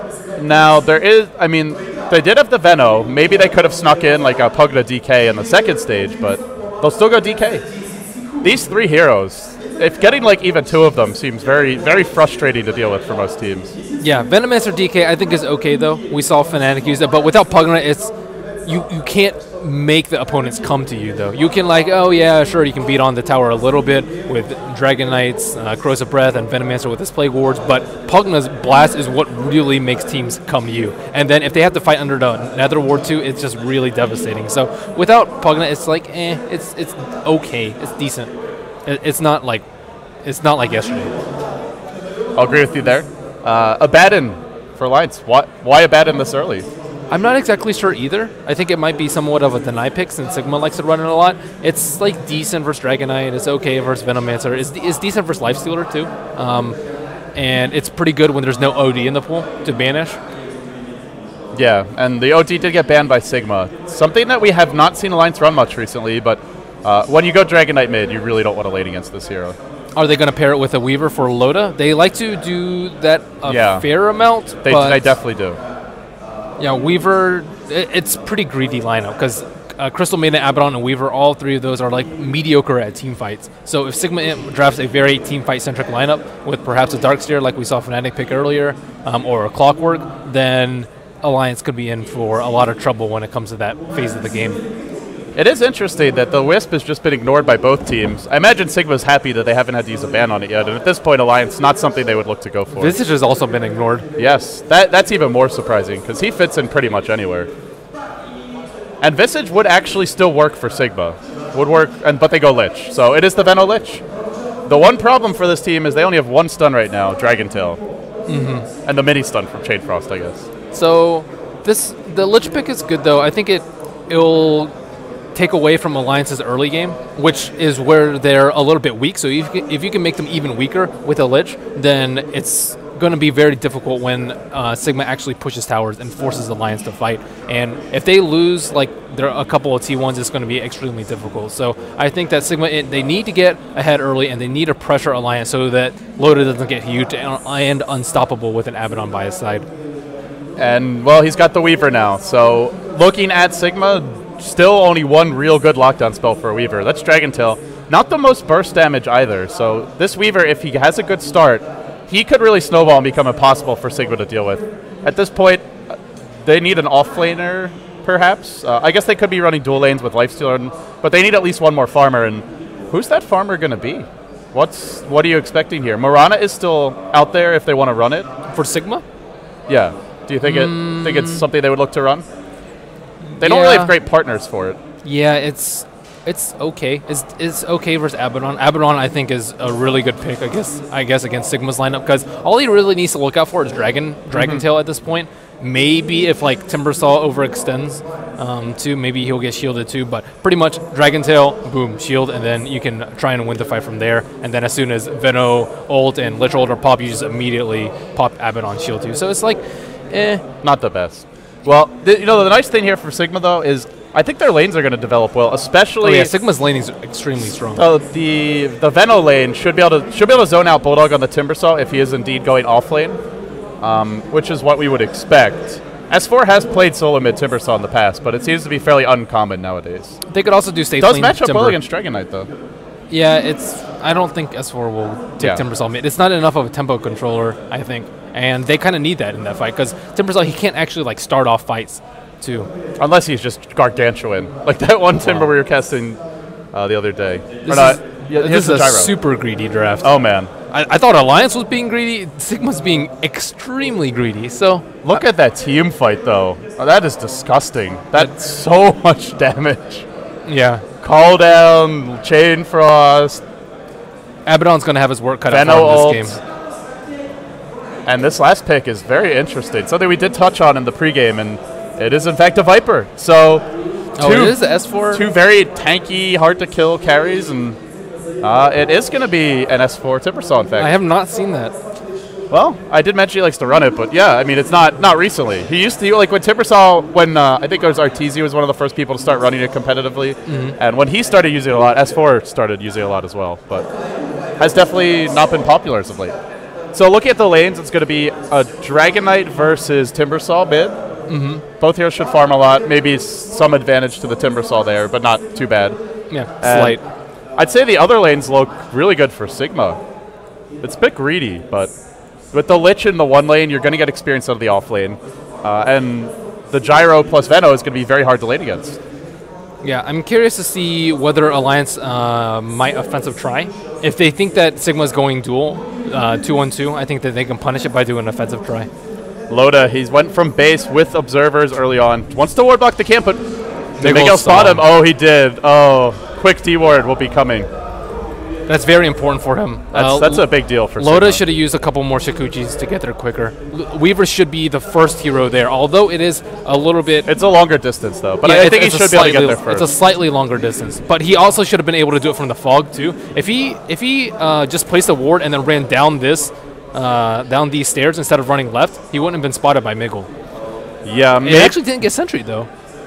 Speaker 4: Now, there is, I mean, they did have the Veno. Maybe they could have snuck in like a Pugna D K in the second stage, but they'll still go D K. These three heroes, if getting like even two of them seems very, very frustrating to deal with for most teams.
Speaker 5: Yeah, Venomancer D K I think is okay though. We saw Fnatic use it, but without Pugna, it's you you can't make the opponents come to you though. You can like, oh yeah, sure, you can beat on the tower a little bit with Dragon Knights, uh, Corrosive Breath, and Venomancer with his Plague Wards, but Pugna's Blast is what really makes teams come to you. And then if they have to fight under the Nether Ward too, it's just really devastating. So without Pugna, it's like, eh, it's it's okay, it's decent. It, it's not like it's not like yesterday.
Speaker 4: I'll agree with you there. Uh, Abaddon for Alliance. Why why Abaddon this early?
Speaker 5: I'm not exactly sure either. I think it might be somewhat of a deny pick since Sigma likes to run it a lot. It's like decent versus Dragon Knight. It's okay versus Venomancer. It's, it's decent versus Lifestealer too. Um, and it's pretty good when there's no O D in the pool to banish.
Speaker 4: Yeah, and the O D did get banned by Sigma. Something that we have not seen Alliance run much recently, but uh, when you go Dragon Knight mid, you really don't want to lane against this hero.
Speaker 5: Are they going to pair it with a Weaver for Loda? They like to do that a
Speaker 4: yeah.
Speaker 5: fair amount.
Speaker 4: They,
Speaker 5: but
Speaker 4: they definitely do.
Speaker 5: Yeah, Weaver, it, it's pretty greedy lineup because uh, Crystal Maiden, Abaddon, and Weaver, all three of those are like mediocre at team fights. So if Sigma Imp drafts a very team fight centric lineup with perhaps a Darkseer like we saw Fnatic pick earlier, um, or a Clockwork, then Alliance could be in for a lot of trouble when it comes to that phase of the game.
Speaker 4: It is interesting that the Wisp has just been ignored by both teams. I imagine Sigma's happy that they haven't had to use a ban on it yet, and at this point, Alliance, not something they would look to go for.
Speaker 5: Visage has also been ignored.
Speaker 4: Yes, that that's even more surprising, because he fits in pretty much anywhere. And Visage would actually still work for Sigma. Would work, and but they go Lich. So it is the Veno Lich. The one problem for this team is they only have one stun right now, Dragon Tail. Mm-hmm. And the mini stun from Chain Frost, I guess.
Speaker 5: So this the Lich pick is good, though. I think it it'll take away from Alliance's early game, which is where they're a little bit weak. So if you can, if you can make them even weaker with a Lich, then it's going to be very difficult when uh, Sigma actually pushes towers and forces Alliance to fight. And if they lose like there are a couple of T ones, it's going to be extremely difficult. So I think that Sigma, it, they need to get ahead early, and they need to pressure Alliance so that Loda doesn't get huge and, and unstoppable with an Abaddon by his side.
Speaker 4: And, well, he's got the Weaver now. So looking at Sigma, still only one real good lockdown spell for a Weaver. That's Dragon Tail. Not the most burst damage either. So this Weaver, if he has a good start, he could really snowball and become impossible for Sigma to deal with. At this point, they need an off-laner, perhaps. Uh, I guess they could be running dual lanes with Lifestealer, but they need at least one more farmer. And who's that farmer going to be? What's What are you expecting here? Morana is still out there if they want to run it.
Speaker 5: For Sigma?
Speaker 4: Yeah. Do you think mm. it think it's something they would look to run? They
Speaker 5: yeah.
Speaker 4: don't really have great partners for it.
Speaker 5: Yeah, it's it's okay. It's it's okay versus Abaddon. Abaddon, I think, is a really good pick. I guess I guess against Sigma's lineup, because all he really needs to look out for is Dragon Dragon mm-hmm. Tail at this point. Maybe if like Timbersaw overextends, um, too, maybe he'll get shielded too. But pretty much Dragon Tail, boom, shield, and then you can try and win the fight from there. And then as soon as Veno ult and Lich ult or pop, you just immediately pop Abaddon shield too. So it's like, eh,
Speaker 4: not the best. Well, th you know, the nice thing here for Sigma, though, is I think their lanes are going to develop well, especially...
Speaker 5: Oh, yeah, Sigma's laning is extremely strong.
Speaker 4: Uh, the the Veno lane should be able to should be able to zone out Bulldog on the Timbersaw if he is indeed going off lane, um, which is what we would expect. S four has played solo mid Timbersaw in the past, but it seems to be fairly uncommon nowadays.
Speaker 5: They could also do safe
Speaker 4: Does
Speaker 5: lane
Speaker 4: match up
Speaker 5: Timber.
Speaker 4: well against Dragon Knight, though.
Speaker 5: Yeah, it's... I don't think S four will take
Speaker 4: Yeah.
Speaker 5: Timbersaw mid. It's not enough of a tempo controller, I think. And they kind of need that in that fight, because Timbersaw, he can't actually like start off fights, too.
Speaker 4: Unless he's just gargantuan, like that one Timber wow. we were casting uh, the other day.
Speaker 5: This
Speaker 4: or not,
Speaker 5: is,
Speaker 4: yeah,
Speaker 5: this is a
Speaker 4: gyro.
Speaker 5: super greedy draft.
Speaker 4: Oh man,
Speaker 5: I, I thought Alliance was being greedy. Sigma's being extremely greedy. So
Speaker 4: look at that team fight, though. Oh, that is disgusting. That's so much damage.
Speaker 5: Yeah.
Speaker 4: Call down, Chain Frost.
Speaker 5: Abaddon's gonna have his work cut out
Speaker 4: Veno
Speaker 5: for him this game.
Speaker 4: And this last pick is very interesting. Something we did touch on in the pregame, and it is in fact a Viper. So, two,
Speaker 5: oh, it is the S four.
Speaker 4: Two very tanky, hard to kill carries, and uh, it is going to be an S four Timbersaw. In fact,
Speaker 5: I have not seen that.
Speaker 4: Well, I did mention he likes to run it, but yeah, I mean it's not not recently. He used to like when Timbersaw, when uh, I think it was Arteezy was one of the first people to start running it competitively, mm-hmm. and when he started using it a lot, S four started using it a lot as well, but has definitely not been popular as of late. So looking at the lanes, it's going to be a Dragon Knight versus Timbersaw mid.
Speaker 5: Mm-hmm.
Speaker 4: Both heroes should farm a lot. Maybe some advantage to the Timbersaw there, but not too bad.
Speaker 5: Yeah,
Speaker 4: and
Speaker 5: slight.
Speaker 4: I'd say the other lanes look really good for Sigma. It's a bit greedy, but with the Lich in the one lane, you're going to get experience out of the off lane. Uh, and the Gyro plus Veno is going to be very hard to lane against.
Speaker 5: Yeah, I'm curious to see whether Alliance uh, might offensive try. If they think that Sigma's going dual, uh, two one two, I think that they can punish it by doing an offensive try.
Speaker 4: Loda, he's went from base with observers early on. Wants to ward block the camp, but did Miguel spot him? Oh, he did. Oh, quick T-ward will be coming.
Speaker 5: That's very important for him.
Speaker 4: That's,
Speaker 5: uh,
Speaker 4: that's a big deal for
Speaker 5: Loda should have used a couple more Shikuchis to get there quicker. L Weaver should be the first hero there, although it is a little bit...
Speaker 4: It's a longer distance, though, but
Speaker 5: yeah,
Speaker 4: I think he should be able to get there first.
Speaker 5: It's a slightly longer distance, but he also should have been able to do it from the fog, too. If he if he uh, just placed a ward and then ran down this, uh, down these stairs instead of running left, he wouldn't have been spotted by Miggle.
Speaker 4: Yeah,
Speaker 5: It actually didn't get sentry, though.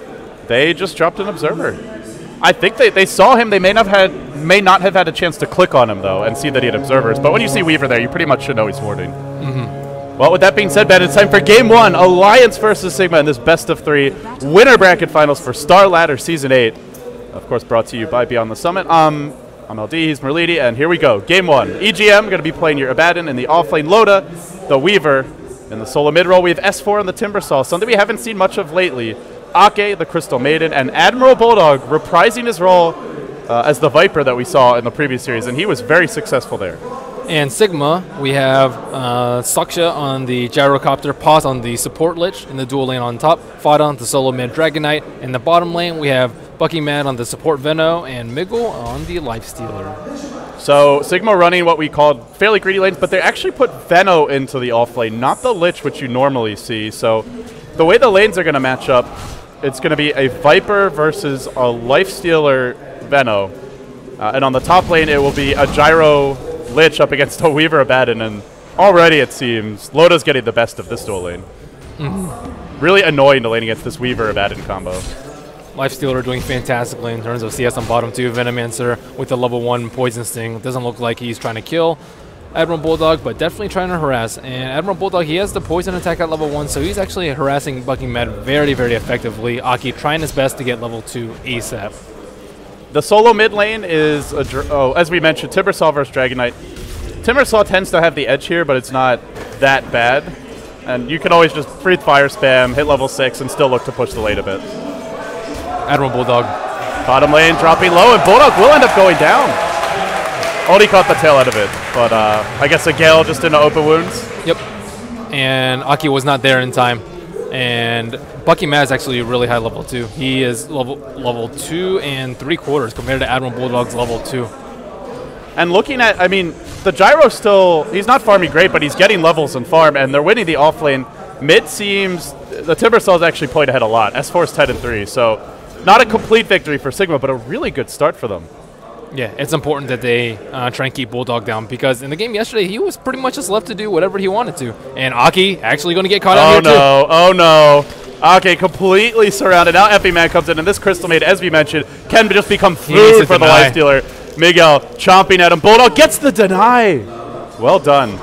Speaker 4: They just dropped an observer. I think they, they saw him. They may not have had may not have had a chance to click on him, though, and see that he had observers. But when you see Weaver there, you pretty much should know he's warding.
Speaker 5: Mm-hmm.
Speaker 4: Well, with that being said, Ben, it's time for Game one. Alliance versus Sigma in this best of three winner bracket finals for Star Ladder Season eight. Of course, brought to you by Beyond the Summit. Um, I'm L D, he's Merlidi, and here we go. Game one. E G M going to be playing your Abaddon in the offlane, Loda, the Weaver. In the solo mid-roll, we have S four and the Timbersaw, something we haven't seen much of lately. Ake, the Crystal Maiden, and Admiral Bulldog reprising his role uh, as the Viper that we saw in the previous series, and he was very successful there.
Speaker 5: And Sigma, we have uh, Saksha on the Gyrocopter, Paz on the support Lich in the dual lane on top, Fada on the solo mid Dragonite. In the bottom lane, we have Bucky Mad on the support Veno, and Miggle on the Lifestealer.
Speaker 4: So Sigma running what we called fairly greedy lanes, but they actually put Veno into the off lane, not the Lich, which you normally see. So the way the lanes are going to match up, it's going to be a Viper versus a Lifestealer Veno. Uh, and on the top lane, it will be a Gyro Lich up against a Weaver Abaddon, and already it seems Loda's getting the best of this dual lane. Mm-hmm. Really annoying to lane against this Weaver Abaddon combo.
Speaker 5: Lifestealer doing fantastically in terms of C S on bottom two. Venomancer with the level one Poison Sting. Doesn't look like he's trying to kill Admiral Bulldog, but definitely trying to harass. And Admiral Bulldog, he has the Poison attack at level one, so he's actually harassing Bucky Mad very, very effectively. Aki trying his best to get level two ASAP.
Speaker 4: The solo mid lane is, a dr oh, as we mentioned, Timbersaw versus Dragonite. Timbersaw tends to have the edge here, but it's not that bad. And you can always just breathe fire spam, hit level six, and still look to push the lane a bit.
Speaker 5: Admiral Bulldog.
Speaker 4: Bottom lane dropping low, and Bulldog will end up going down. Only caught the tail out of it, but uh, I guess a Gale just into open wounds.
Speaker 5: Yep. And Aki was not there in time. And Bucky Mad is actually really high level two. He is level level two and three quarters compared to Admiral Bulldog's level two.
Speaker 4: And looking at, I mean, the Gyro still, he's not farming great, but he's getting levels in farm, and they're winning the off lane. Mid seems, the Timbersaw is actually played ahead a lot. S four is ten and three, so not a complete victory for Sigma, but a really good start for them.
Speaker 5: Yeah, it's important that they uh, try and keep Bulldog down, because in the game yesterday, he was pretty much just left to do whatever he wanted to. And Aki actually going to get caught out
Speaker 4: oh
Speaker 5: here
Speaker 4: no,
Speaker 5: too.
Speaker 4: Oh no, oh no. Okay, completely surrounded. Now Effie Man comes in, and this Crystal Maid, as we mentioned, can just become food for the Lifestealer. Miguel chomping at him. Bulldog gets the deny. Well done.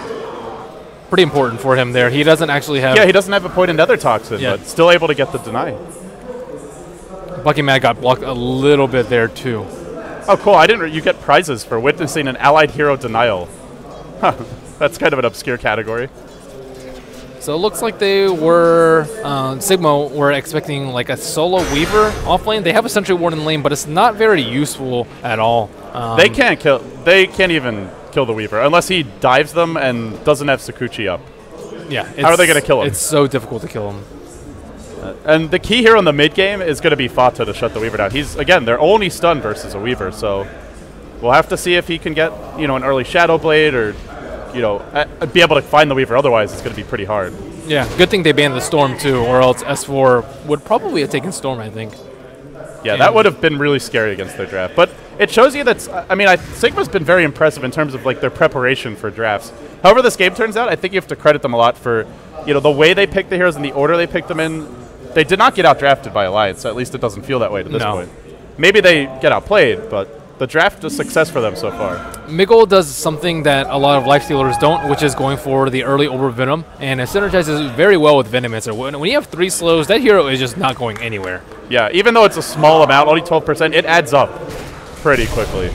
Speaker 5: Pretty important for him there. He doesn't actually have...
Speaker 4: Yeah, he doesn't have a point in Nether Toxin,
Speaker 5: yeah.
Speaker 4: but still able to get the deny.
Speaker 5: Bucky Mad got blocked a little bit there too.
Speaker 4: Oh, cool. I didn't. Re you get prizes for witnessing an allied hero denial. Huh. That's kind of an obscure category.
Speaker 5: So it looks like they were, uh, Sigma were expecting like a solo Weaver off lane. They have a Sentry Ward in lane, but it's not very useful at all. Um,
Speaker 4: they can't kill, they can't even kill the Weaver unless he dives them and doesn't have Sakuchi up.
Speaker 5: Yeah.
Speaker 4: How are they going to kill him?
Speaker 5: It's so difficult to kill him.
Speaker 4: Uh, and the key here on the mid game is going to be Fata to shut the Weaver down. He's, again, their only stun versus a Weaver, so we'll have to see if he can get, you know, an early Shadow Blade or, you know, uh, be able to find the Weaver. Otherwise, it's going to be pretty hard.
Speaker 5: Yeah, good thing they banned the Storm too, or else S four would probably have taken Storm, I think.
Speaker 4: Yeah,
Speaker 5: and
Speaker 4: that would have been really scary against their draft. But it shows you that, I mean, I, Sigma's been very impressive in terms of like their preparation for drafts. However this game turns out, I think you have to credit them a lot for, you know, the way they picked the heroes and the order they picked them in. They did not get out-drafted by Alliance, so at least it doesn't feel that way to this
Speaker 5: no.
Speaker 4: point. Maybe they get outplayed, but the draft is a success for them so far.
Speaker 5: Miggle does something that a lot of Lifestealers don't, which is going for the early over Venom, and it synergizes very well with Venomancer. When, when you have three slows, that hero is just not going anywhere.
Speaker 4: Yeah, even though it's a small amount, only twelve percent, it adds up pretty quickly.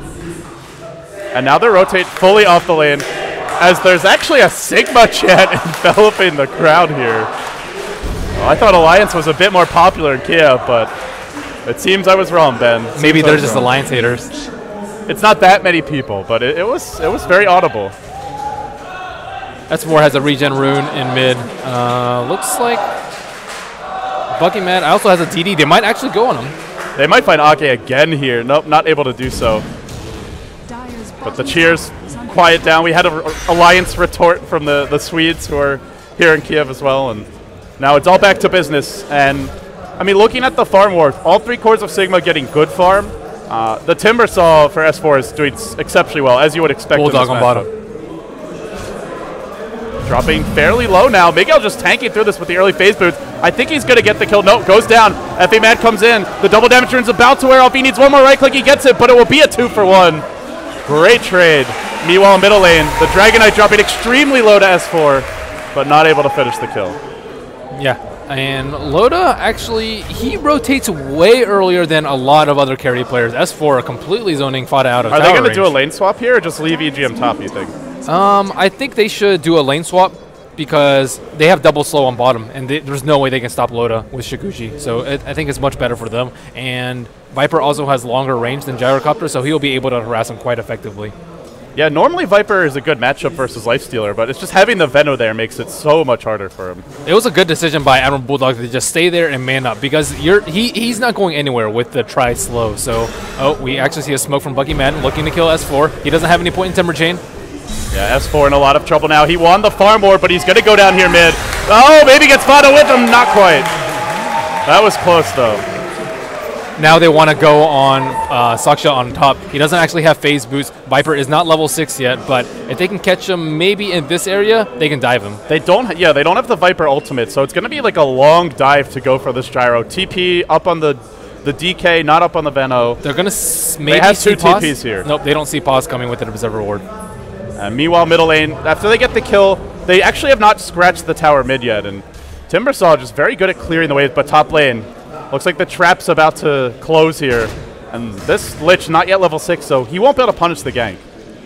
Speaker 4: And now they rotate fully off the lane, as there's actually a Sigma chant enveloping the crowd here. Well, I thought Alliance was a bit more popular in Kiev, but it seems I was wrong, Ben. It
Speaker 5: Maybe they're just
Speaker 4: wrong.
Speaker 5: Alliance haters.
Speaker 4: It's not that many people, but it, it was it was very audible.
Speaker 5: S four has a regen rune in mid. Uh, looks like Bucky Mad also has a T D. They might actually go on him.
Speaker 4: They might find Ake again here. Nope, not able to do so. But the cheers quiet down. We had an Alliance retort from the, the Swedes who are here in Kiev as well, and now it's all back to business. And I mean, looking at the farm war, all three cores of Sigma getting good farm. Uh, the Timbersaw for S four is doing exceptionally well, as you would expect.
Speaker 5: Bulldog on bottom.
Speaker 4: Dropping fairly low now. Miguel just tanking through this with the early phase boots. I think he's going to get the kill. No, goes down. F A Mad comes in. The double damage rune's about to wear off. He needs one more right click. He gets it, but it will be a two for one. Great trade. Meanwhile, middle lane, the Dragonite dropping extremely low to S four, but not able to finish the kill.
Speaker 5: Yeah, and Loda actually, he rotates way earlier than a lot of other carry players. S four are completely zoning Fada out of
Speaker 4: Are
Speaker 5: tower
Speaker 4: they going to
Speaker 5: range.
Speaker 4: do a lane swap here or just leave E G M top, you think?
Speaker 5: Um, I think they should do a lane swap because they have double slow on bottom, and they, there's no way they can stop Loda with Shukuchi. So it, I think it's much better for them. And Viper also has longer range than Gyrocopter, so he'll be able to harass him quite effectively.
Speaker 4: Yeah, normally Viper is a good matchup versus Lifestealer, but it's just having the Veno there makes it so much harder for him.
Speaker 5: It was a good decision by Admiral Bulldog to just stay there and man up, because you're he he's not going anywhere with the try slow. So, oh, we actually see a smoke from Bucky Man looking to kill S four. He doesn't have any point in Timber Chain.
Speaker 4: Yeah, S four in a lot of trouble now. He won the farm war, but he's going to go down here mid. Oh, maybe gets Fada with him. Not quite. That was close, though.
Speaker 5: Now they want to go on uh, Saksha on top. He doesn't actually have phase boost. Viper is not level six yet, but if they can catch him maybe in this area, they can dive him.
Speaker 4: They don't, yeah, they don't have the Viper ultimate, so it's going to be like a long dive to go for this Gyro. T P up on the the D K, not up on the Veno.
Speaker 5: They're going to maybe
Speaker 4: They have
Speaker 5: see
Speaker 4: two
Speaker 5: pause.
Speaker 4: T Ps here.
Speaker 5: Nope, they don't see pause coming with an Observer Ward.
Speaker 4: Uh, meanwhile, middle lane, after they get the kill, they actually have not scratched the tower mid yet, and Timbersaw just very good at clearing the wave, but top lane, looks like the trap's about to close here. And this Lich not yet level six, so he won't be able to punish the gank.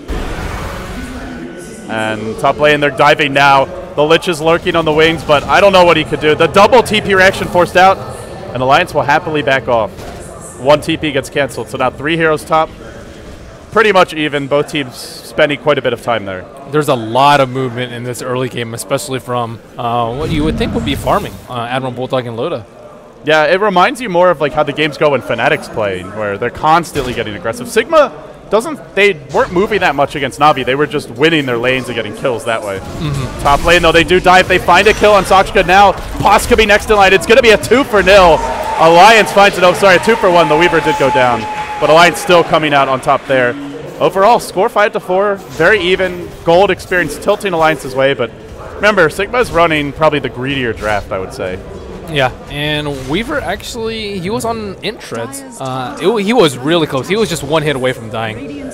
Speaker 4: And top lane, they're diving now. The Lich is lurking on the wings, but I don't know what he could do. The double T P reaction forced out, and Alliance will happily back off. One T P gets canceled, so now three heroes top. Pretty much even, both teams spending quite a bit of time there.
Speaker 5: There's a lot of movement in this early game, especially from uh, what you would think would be farming, uh, Admiral Bulldog and Loda.
Speaker 4: Yeah, it reminds you more of like how the games go when Fnatic's playing, where they're constantly getting aggressive. Sigma doesn't, they weren't moving that much against Na'Vi. They were just winning their lanes and getting kills that way. Mm-hmm. Top lane though, they do dive. They find a kill on Sakshka now. Pos could be next in line. It's going to be a two for nil. Alliance finds it. Oh, sorry, a two for one. The Weaver did go down, but Alliance still coming out on top there. Overall, score five to four, very even. Gold experience tilting Alliance's way, but remember, Sigma's running probably the greedier draft, I would say.
Speaker 5: Yeah, and Weaver actually, he was on int treads. Uh, it, he was really close. He was just one hit away from dying.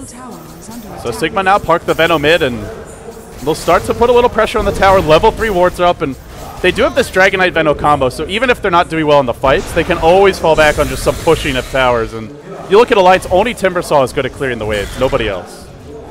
Speaker 4: So Sigma now park the Veno mid, and they'll start to put a little pressure on the tower. Level three wards are up, and they do have this Dragon Knight Veno combo, so even if they're not doing well in the fights, they can always fall back on just some pushing of towers. And you look at Alliance, only Timbersaw is good at clearing the waves, nobody else.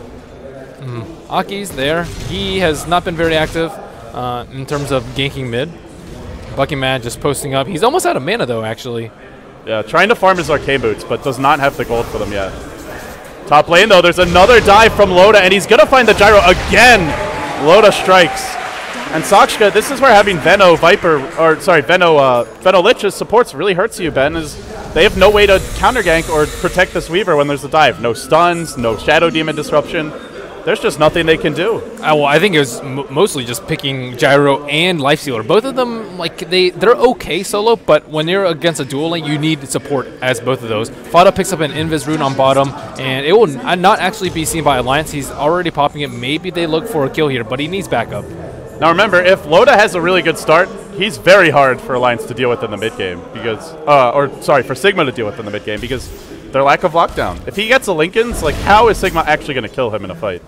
Speaker 5: Mm. Aki's there. He has not been very active uh, in terms of ganking mid. Bucky Man just posting up. He's almost out of mana though, actually.
Speaker 4: Yeah, trying to farm his Arcane Boots, but does not have the gold for them yet. Top lane though, there's another dive from Loda, and he's gonna find the Gyro again. Loda strikes. And Sakshka, this is where having Veno Viper, or sorry, Veno uh, Veno Lich's supports really hurts you, Ben, is they have no way to counter gank or protect this Weaver when there's a dive. No stuns, no Shadow Demon disruption. There's just nothing they can do.
Speaker 5: Uh, well, I think it was m mostly just picking Gyro and Lifestealer. Both of them, like, they, they're okay solo, but when you're against a dual lane, you need support as both of those. Fada picks up an Invis rune on bottom, and it will n not actually be seen by Alliance. He's already popping it. Maybe they look for a kill here, but he needs backup.
Speaker 4: Now remember, if Loda has a really good start, he's very hard for Alliance to deal with in the mid game because, uh, or sorry, for Sigma to deal with in the mid game because their lack of lockdown. If he gets a Linken's, like how is Sigma actually going to kill him in a fight?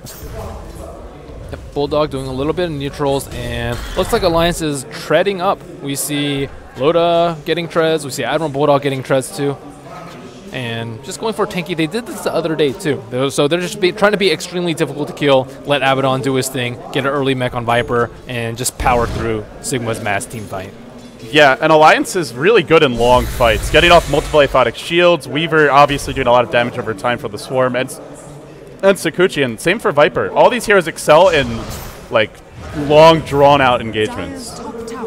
Speaker 5: Yep, Bulldog doing a little bit of neutrals, and looks like Alliance is treading up. We see Loda getting treads, we see Admiral Bulldog getting treads too. And just going for tanky. They did this the other day too. So they're just be, trying to be extremely difficult to kill, let Abaddon do his thing, get an early mech on Viper, and just power through Sigma's mass team fight.
Speaker 4: Yeah, and Alliance is really good in long fights, getting off multiple aphotic shields. Weaver obviously doing a lot of damage over time for the Swarm, and, and Sikuchi, and same for Viper. All these heroes excel in like long, drawn-out engagements.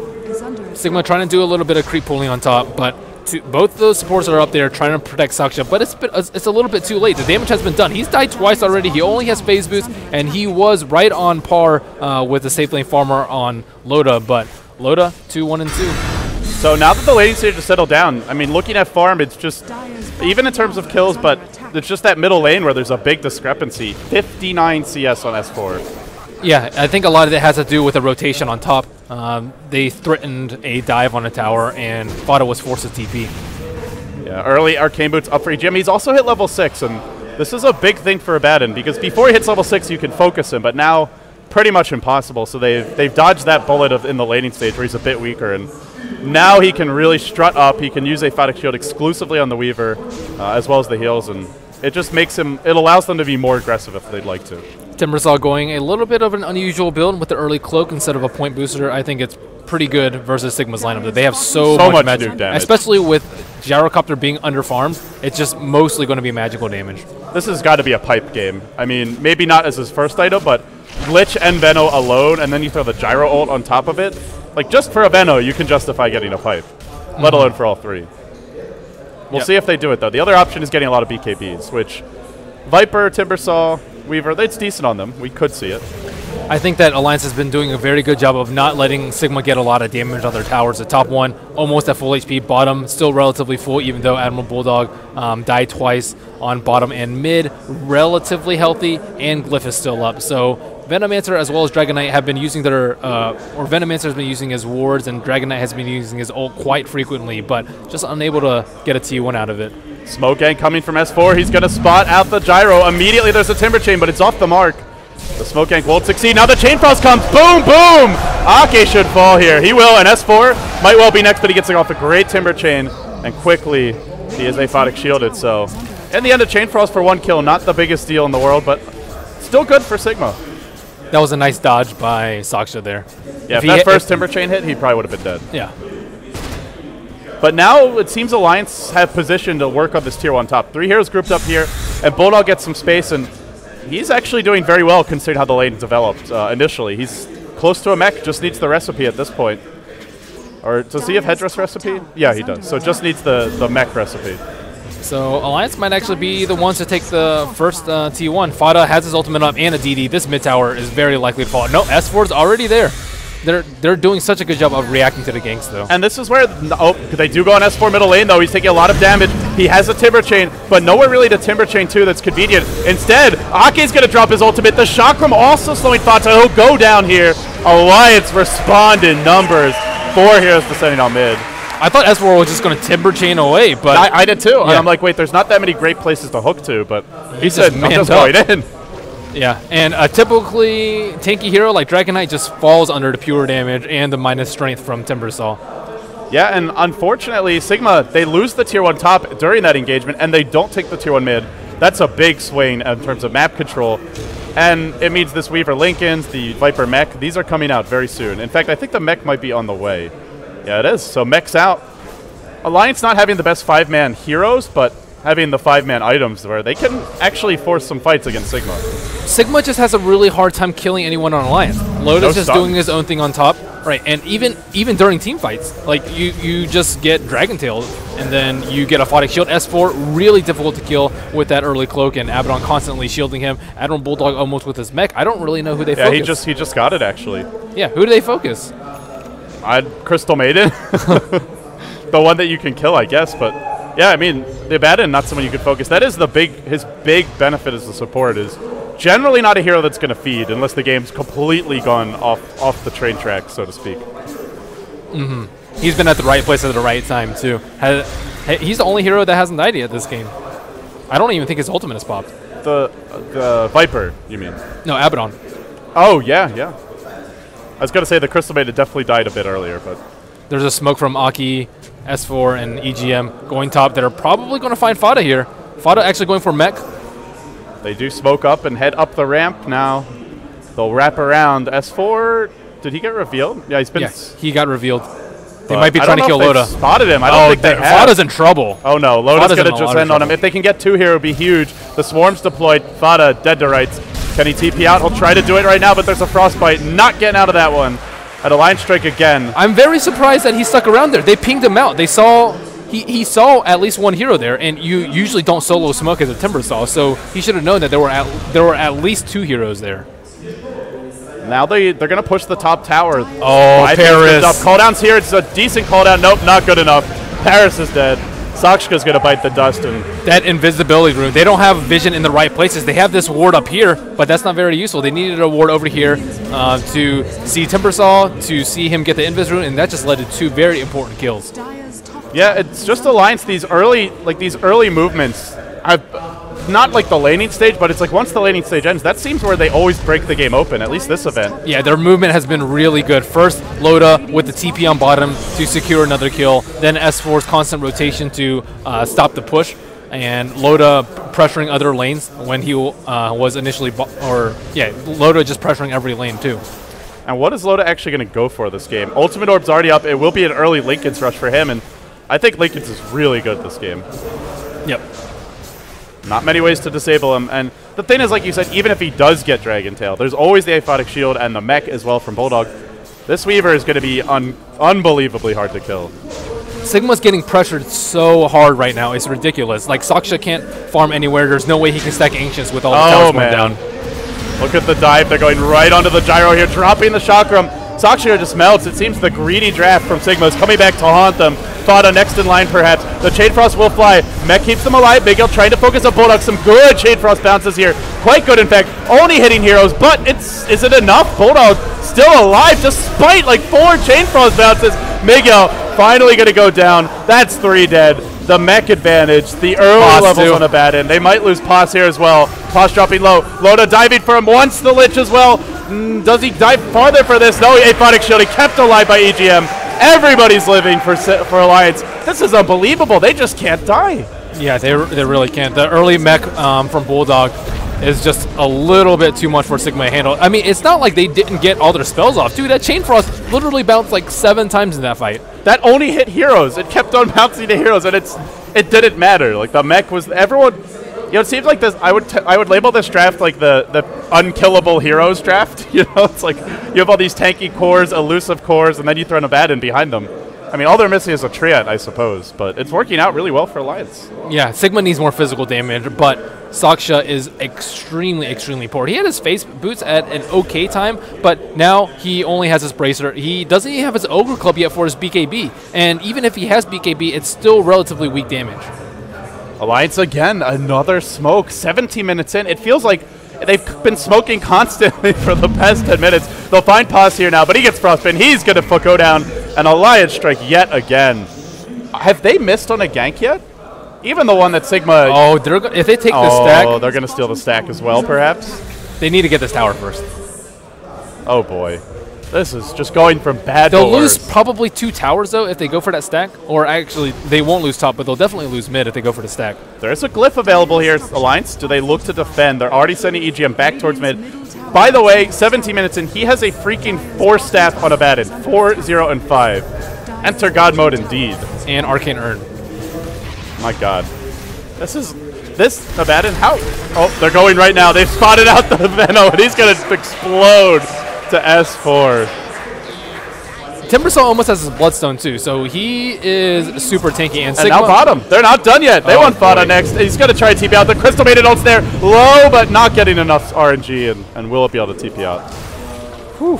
Speaker 5: Sigma trying to do a little bit of creep pulling on top, but to, both of those supports are up there trying to protect Saksha, but it's, been, it's a little bit too late. The damage has been done. He's died twice already. He only has phase boost, and he was right on par uh, with the safe lane farmer on Loda, but Loda, two, one, and two.
Speaker 4: So now that the laning stage has settled down, I mean, looking at farm, it's just, even in terms of kills, but it's just that middle lane where there's a big discrepancy. fifty-nine C S on S four.
Speaker 5: Yeah, I think a lot of it has to do with the rotation on top. Um, they threatened a dive on a tower, and Fada was forced to T P.
Speaker 4: Yeah, early Arcane Boots up for E G M. He's also hit level six, and this is a big thing for Abaddon, because before he hits level six, you can focus him, but now pretty much impossible. So they've, they've dodged that bullet of in the laning stage where he's a bit weaker, and now he can really strut up. He can use Aphotic Shield exclusively on the Weaver, uh, as well as the heals, and it just makes him, it allows them to be more aggressive if they'd like to.
Speaker 5: Timbersaw going a little bit of an unusual build with the early cloak instead of a point booster. I think it's pretty good versus Sigma's lineup. They have so,
Speaker 4: So
Speaker 5: much,
Speaker 4: much
Speaker 5: magic
Speaker 4: nuke damage.
Speaker 5: especially with Gyrocopter being underfarmed. It's just mostly going to be magical damage.
Speaker 4: This has got to be a pipe game. I mean, maybe not as his first item, but Glitch and Veno alone, and then you throw the Gyro ult on top of it. Like, just for a Veno, you can justify getting a pipe, mm-hmm. let alone for all three. We'll
Speaker 5: yep.
Speaker 4: see if they do it, though. The other option is getting a lot of B K Bs, which Viper, Timbersaw, Weaver, it's decent on them. We could see it.
Speaker 5: I think that Alliance has been doing a very good job of not letting Sigma get a lot of damage on their towers. The top one, almost at full H P. Bottom, still relatively full, even though Admiral Bulldog um, died twice on bottom and mid. Relatively healthy, and Glyph is still up. So Venomancer as well as Dragon Knight have been using their, uh, or Venomancer has been using his wards, and Dragon Knight has been using his ult quite frequently, but just unable to get a T one out of it.
Speaker 4: Smoke Gang coming from S four. He's going to spot out the Gyro. Immediately there's a Timber Chain, but it's off the mark. The Smoke Gang won't succeed. Now the Chain Frost comes. Boom, boom! Ake should fall here. He will, and S four might well be next, but he gets off a great Timber Chain, and quickly he is aphotic shielded. So in the end, a Chain Frost for one kill, not the biggest deal in the world, but still good for Sigma.
Speaker 5: That was a nice dodge by Saksha there.
Speaker 4: Yeah, if,
Speaker 5: if
Speaker 4: that first Timber Chain hit, he probably would have been dead.
Speaker 5: Yeah.
Speaker 4: But now it seems Alliance have positioned to work on this tier one top. Three heroes grouped up here, and Bulldog gets some space, and he's actually doing very well considering how the lane developed uh, initially. He's close to a mech, just needs the recipe at this point. Or does he have headdress recipe? Yeah, he does. So just needs the, the mech recipe.
Speaker 5: So Alliance might actually be the ones to take the first uh, T one. Fada has his ultimate up and a D D. This mid tower is very likely to fall. No, S four's already there. They're they're doing such a good job of reacting to the ganks, though.
Speaker 4: And this is where, oh, they do go on S four middle lane, though. He's taking a lot of damage. He has a Timber Chain, but nowhere really to Timber Chain, too, that's convenient. Instead, Ake's going to drop his ultimate. The Chakram also slowing Fata. He'll go down here. Alliance respond in numbers. Four heroes descending on mid.
Speaker 5: I thought S four was just going to Timber Chain away, but...
Speaker 4: I, I did, too.
Speaker 5: Yeah.
Speaker 4: And I'm like, wait, there's not that many great places to hook to, but he
Speaker 5: He's
Speaker 4: said,
Speaker 5: just
Speaker 4: I'm just
Speaker 5: manned
Speaker 4: going in.
Speaker 5: Yeah, and a typically tanky hero like Dragon Knight just falls under the pure damage and the minus strength from Timbersaw.
Speaker 4: Yeah, and unfortunately, Sigma, they lose the tier one top during that engagement, and they don't take the tier one mid. That's a big swing in terms of map control. And it means this Weaver Lincolns, the Viper mech, these are coming out very soon. In fact, I think the mech might be on the way. Yeah, it is. So mech's out. Alliance not having the best five-man heroes, but having the five-man items where they can actually force some fights against Sigma.
Speaker 5: Sigma just has a really hard time killing anyone on Alliance. Loda's
Speaker 4: No
Speaker 5: just
Speaker 4: stun.
Speaker 5: doing his own thing on top. Right, and even even during team fights, like you, you just get Dragon Tail, and then you get a Aphotic Shield. S four, really difficult to kill with that early cloak, and Abaddon constantly shielding him. Admiral Bulldog almost with his mech. I don't really know who they
Speaker 4: Yeah,
Speaker 5: focus.
Speaker 4: he just he just got it, actually.
Speaker 5: Yeah, who do they focus?
Speaker 4: I'd Crystal Maiden. The one that you can kill, I guess, but yeah, I mean, the Abaddon, not someone you could focus. That is the big, his big benefit as a support is generally not a hero that's going to feed unless the game's completely gone off off the train track, so to speak.
Speaker 5: Mm-hmm. He's been at the right place at the right time, too. Has, he's the only hero that hasn't died yet this game. I don't even think his ultimate is popped.
Speaker 4: The the Viper, you mean?
Speaker 5: No, Abaddon.
Speaker 4: Oh, yeah, yeah. I was going to say the Crystal Maiden definitely died a bit earlier, but...
Speaker 5: There's a smoke from Aki, S four, and E G M going top that are probably going to find Fada here. Fada actually going for mech.
Speaker 4: They do smoke up and head up the ramp now. They'll wrap around. S four, did he get revealed? Yeah, he's been...
Speaker 5: Yeah, he got revealed. They
Speaker 4: But
Speaker 5: might be
Speaker 4: I
Speaker 5: trying to
Speaker 4: don't
Speaker 5: kill
Speaker 4: know if
Speaker 5: Loda.
Speaker 4: they've spotted him. I don't
Speaker 5: oh,
Speaker 4: think they
Speaker 5: that-
Speaker 4: have.
Speaker 5: Fada's in trouble.
Speaker 4: Oh no, Loda's
Speaker 5: Fada's
Speaker 4: going
Speaker 5: in
Speaker 4: to
Speaker 5: a
Speaker 4: just
Speaker 5: lot of
Speaker 4: end on him.
Speaker 5: trouble.
Speaker 4: If they can get two here, it would be huge. The Swarm's deployed. Fada dead to rights. Can he T P out? He'll try to do it right now, but there's a Frostbite. Not getting out of that one. At a line strike again.
Speaker 5: I'm very surprised that he stuck around there. They pinged him out. They saw he, he saw at least one hero there, and you usually don't solo smoke as a Timbersaw, so he should have known that there were at, there were at least two heroes there.
Speaker 4: Now they, they're going to push the top tower.
Speaker 5: Oh,
Speaker 4: Five
Speaker 5: Paris.
Speaker 4: minutes up. Cooldown's here. It's a decent cooldown. Nope, not good enough. Paris is dead. Sakshka's going to bite the dust. And
Speaker 5: That invisibility rune, they don't have vision in the right places. They have this ward up here, but that's not very useful. They needed a ward over here uh, to see Timbersaw, to see him get the invis rune, and that just led to two very important kills.
Speaker 4: yeah, it's just Alliance. These early, like these early movements, I've, not like the laning stage, but it's like once the laning stage ends, that seems where they always break the game open, at least this event.
Speaker 5: Yeah, their movement has been really good. First, Loda with the T P on bottom to secure another kill. Then S four's constant rotation to uh, stop the push. and Loda pressuring other lanes when he uh, was initially, or yeah, Loda just pressuring every lane too.
Speaker 4: And what is Loda actually going to go for this game? Ultimate Orb's already up. It will be an early Linken's rush for him, and I think Linken's is really good this game.
Speaker 5: Yep.
Speaker 4: Not many ways to disable him, and the thing is, like you said, even if he does get Dragon Tail, there's always the Aphotic Shield and the mech as well from Bulldog. This Weaver is going to be un unbelievably hard to kill.
Speaker 5: Sigma's getting pressured so hard right now. It's ridiculous. Like, Saksha can't farm anywhere. There's no way he can stack Ancients with all the
Speaker 4: oh,
Speaker 5: towers
Speaker 4: man.
Speaker 5: going down.
Speaker 4: Look at the dive. They're going right onto the gyro here, dropping the Chakram. Saksha just melts. It seems the greedy draft from Sigma is coming back to haunt them. Fada next in line, perhaps. The Chain Frost will fly. Mech keeps them alive. Miguel trying to focus on Bulldog. Some good Chain Frost bounces here. Quite good, in fact. Only hitting heroes, but it's is it enough? Bulldog still alive despite like four Chain Frost bounces. Miguel finally going to go down. That's three dead. The mech advantage. The early
Speaker 5: Pos
Speaker 4: levels
Speaker 5: too.
Speaker 4: on a bad end. They might lose Pos here as well. Pos dropping low. Loda diving for him. Wants the Lich as well. Mm, does he dive farther for this? No, Aphotic Shield. He kept alive by E G M. Everybody's living for for Alliance. This is unbelievable. They just can't die.
Speaker 5: Yeah, they, they really can't. The early mech um, from Bulldog is just a little bit too much for Sigma to handle. I mean, it's not like they didn't get all their spells off. Dude, that Chain Frost literally bounced like seven times in that fight.
Speaker 4: That only hit heroes. It kept on bouncing to heroes, and it's it didn't matter. Like the mech was everyone. You know, it seems like this. I would t I would label this draft like the the unkillable heroes draft. You know, it's like you have all these tanky cores, elusive cores, and then you throw an Abaddon behind them. I mean, all they're missing is a Triad, I suppose, but it's working out really well for Alliance.
Speaker 5: Yeah, Sigma needs more physical damage, but Saksha is extremely, extremely poor. He had his face boots at an okay time, but now he only has his bracer. He doesn't even have his Ogre Club yet for his B K B, and even if he has B K B, it's still relatively weak damage.
Speaker 4: Alliance again, another smoke. seventeen minutes in. It feels like they've been smoking constantly for the past ten minutes. They'll find Paz here now, but he gets Frostbitten. He's going to go down. An Alliance strike yet again. Have they missed on a gank yet? Even the one that Sigma...
Speaker 5: Oh, they're go if they take
Speaker 4: oh,
Speaker 5: the stack...
Speaker 4: Oh, they're going to steal the stack as well, perhaps?
Speaker 5: They need to get this tower first.
Speaker 4: Oh, boy. This is just going from bad
Speaker 5: They'll
Speaker 4: to
Speaker 5: lose
Speaker 4: worse.
Speaker 5: probably two towers, though, if they go for that stack. Or actually, they won't lose top, but they'll definitely lose mid if they go for the stack.
Speaker 4: There's a glyph available here, Alliance. Do they look to defend? They're already sending E G M back towards mid. By the way, seventeen minutes in, he has a freaking four staff on Abaddon. four, zero, and five. Enter God mode indeed.
Speaker 5: And Arcane Urn.
Speaker 4: My god. This is... This Abaddon, how... Oh, they're going right now. They've spotted out the Venom, and he's going to explode to S four.
Speaker 5: Timbersaw almost has his Bloodstone, too, so he is super tanky. And,
Speaker 4: And
Speaker 5: Sigma
Speaker 4: now bottom. They're not done yet. They
Speaker 5: Oh,
Speaker 4: want Fada
Speaker 5: boy.
Speaker 4: next. He's going to try to T P out. The Crystal Maiden ult's there. Low, but not getting enough R N G, and, and will it be able to T P out? Whew.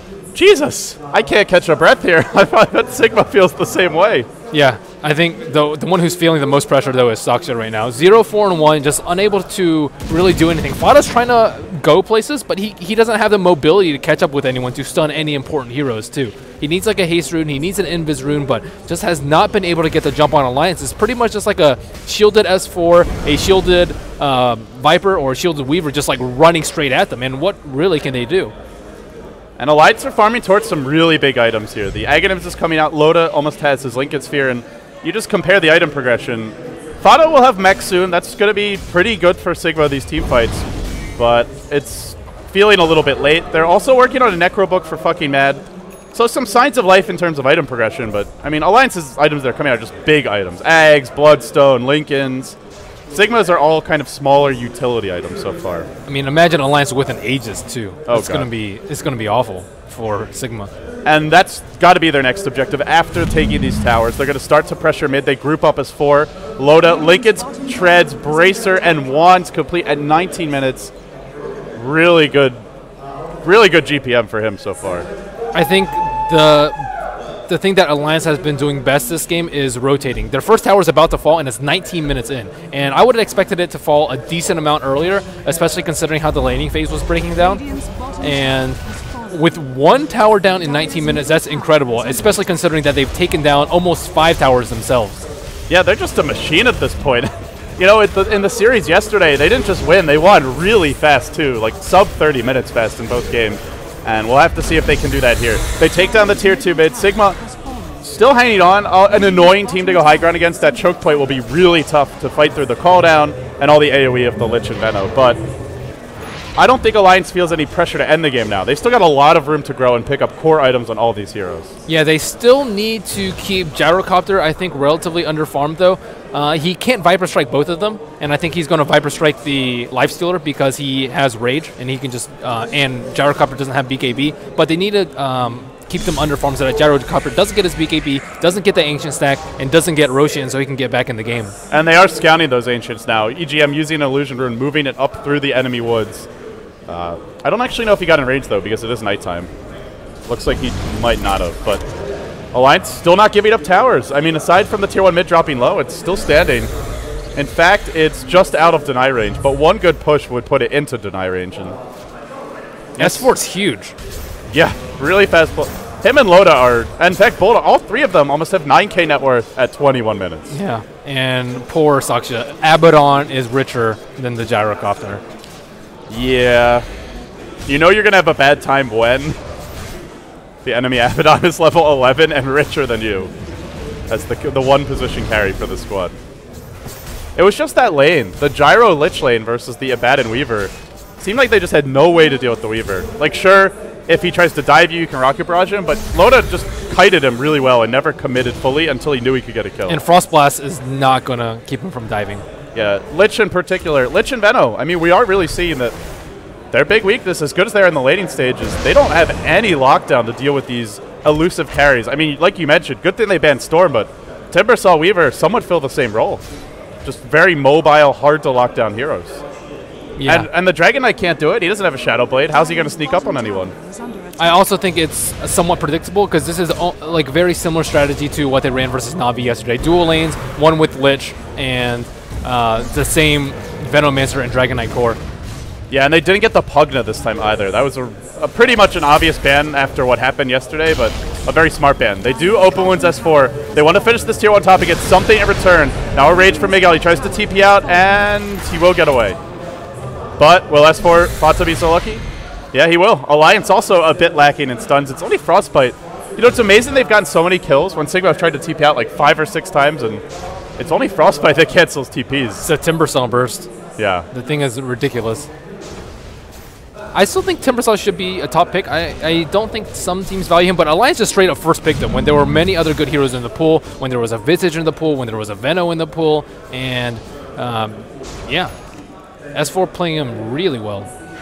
Speaker 4: Jesus. I can't catch a breath here. I bet Sigma feels the same way.
Speaker 5: Yeah, I think the the one who's feeling the most pressure, though, is Saksha right now. Zero, four, and one, just unable to really do anything. Fada's trying to go places, but he, he doesn't have the mobility to catch up with anyone to stun any important heroes, too. He needs like a haste rune, he needs an invis rune, but just has not been able to get the jump on Alliance. It's pretty much just like a shielded S four, a shielded uh, Viper, or a shielded Weaver just like running straight at them. And what really can they do?
Speaker 4: And Alliance are farming towards some really big items here. The Aghanims is coming out. Loda almost has his Lincoln Sphere, and you just compare the item progression. Fada will have mech soon. That's going to be pretty good for Sigma, these team fights. But it's feeling a little bit late. They're also working on a Necro book for fucking Mad. So some signs of life in terms of item progression, but I mean, Alliance's items that are coming out are just big items. Ags, Bloodstone, Lincolns. Sigma's are all kind of smaller utility items so far.
Speaker 5: I mean, imagine Alliance with an Aegis, too.
Speaker 4: Oh,
Speaker 5: it's going to
Speaker 4: God.
Speaker 5: be it's gonna be awful for Sigma.
Speaker 4: And that's got to be their next objective after taking these towers. They're going to start to pressure mid. They group up as four. Loda, Lincoln's, Treads, Bracer, and Wands complete at nineteen minutes. Really good, really good G P M for him so far.
Speaker 5: I think the the thing that Alliance has been doing best this game is rotating. Their first tower is about to fall, and it's nineteen minutes in. And I would have expected it to fall a decent amount earlier, especially considering how the laning phase was breaking down. And with one tower down in nineteen minutes, that's incredible, especially considering that they've taken down almost five towers themselves.
Speaker 4: Yeah, they're just a machine at this point. You know, in the, in the series yesterday, they didn't just win, they won really fast too, like sub thirty minutes fast in both games. And we'll have to see if they can do that here. They take down the tier two mid. Sigma still hanging on. Uh, an annoying team to go high ground against. That choke point will be really tough to fight through the call down and all the AoE of the Lich and Venno. But I don't think Alliance feels any pressure to end the game now. They've still got a lot of room to grow and pick up core items on all these heroes.
Speaker 5: Yeah, they still need to keep Gyrocopter, I think, relatively underfarmed, though. Uh, he can't Viper Strike both of them, and I think he's going to Viper Strike the Lifestealer because he has Rage, and he can just... Uh, and Gyrocopter doesn't have B K B, but they need to um, keep them underfarmed so that Gyrocopter doesn't get his B K B, doesn't get the Ancient stack, and doesn't get Roshan so he can get back in the game.
Speaker 4: And they are scouting those Ancients now. E G M using an Illusion Rune, moving it up through the enemy woods. Uh, I don't actually know if he got in range, though, because it is nighttime. Looks like he might not have, but Alliance still not giving up towers. I mean, aside from the tier one mid dropping low, it's still standing. In fact, it's just out of deny range, but one good push would put it into deny range. And
Speaker 5: S four's huge.
Speaker 4: Yeah, really fast. Him and Loda are, in fact, Bolda, all three of them almost have nine K net worth at twenty-one minutes.
Speaker 5: Yeah, and poor Saksha. Abaddon is richer than the Gyrocopter.
Speaker 4: Yeah. You know you're going to have a bad time when the enemy Abaddon is level eleven and richer than you. That's the, the one position carry for the squad. It was just that lane. The Gyro Lich lane versus the Abaddon Weaver. Seemed like they just had no way to deal with the Weaver. Like, sure, if he tries to dive you, you can Rocket Barrage him, but Loda just kited him really well and never committed fully until he knew he could get a kill.
Speaker 5: And Frost Blast is not going to keep him from diving.
Speaker 4: Yeah, Lich in particular. Lich and Venno, I mean, we are really seeing that their big weakness, as good as they are in the laning stages, they don't have any lockdown to deal with these elusive carries. I mean, like you mentioned, good thing they banned Storm, but Timbersaw, Weaver somewhat fill the same role. Just very mobile, hard to lock down heroes.
Speaker 5: Yeah.
Speaker 4: And, and the Dragon Knight can't do it. He doesn't have a Shadow Blade. How's he going to sneak up on anyone?
Speaker 5: I also think it's somewhat predictable because this is like very similar strategy to what they ran versus Na'Vi yesterday. Dual lanes, one with Lich, and uh, the same Venomancer and Dragon Knight core.
Speaker 4: Yeah, and they didn't get the Pugna this time either. That was a, a pretty much an obvious ban after what happened yesterday, but a very smart ban. They do open wounds S four. They want to finish this tier one top and get something in return. Now a rage for Miguel. He tries to T P out, and he will get away. But will S four Fata be so lucky? Yeah, he will. Alliance also a bit lacking in stuns. It's only Frostbite. You know, it's amazing they've gotten so many kills when Sigma have tried to T P out like five or six times, and it's only Frostbite that cancels T Ps.
Speaker 5: It's a Timbersaw burst.
Speaker 4: Yeah.
Speaker 5: The thing is ridiculous. I still think Timbersaw should be a top pick. I, I don't think some teams value him, but Alliance just straight up first picked him when there were many other good heroes in the pool, when there was a Visage in the pool, when there was a Venno in the pool, and um, yeah. S four playing him really well.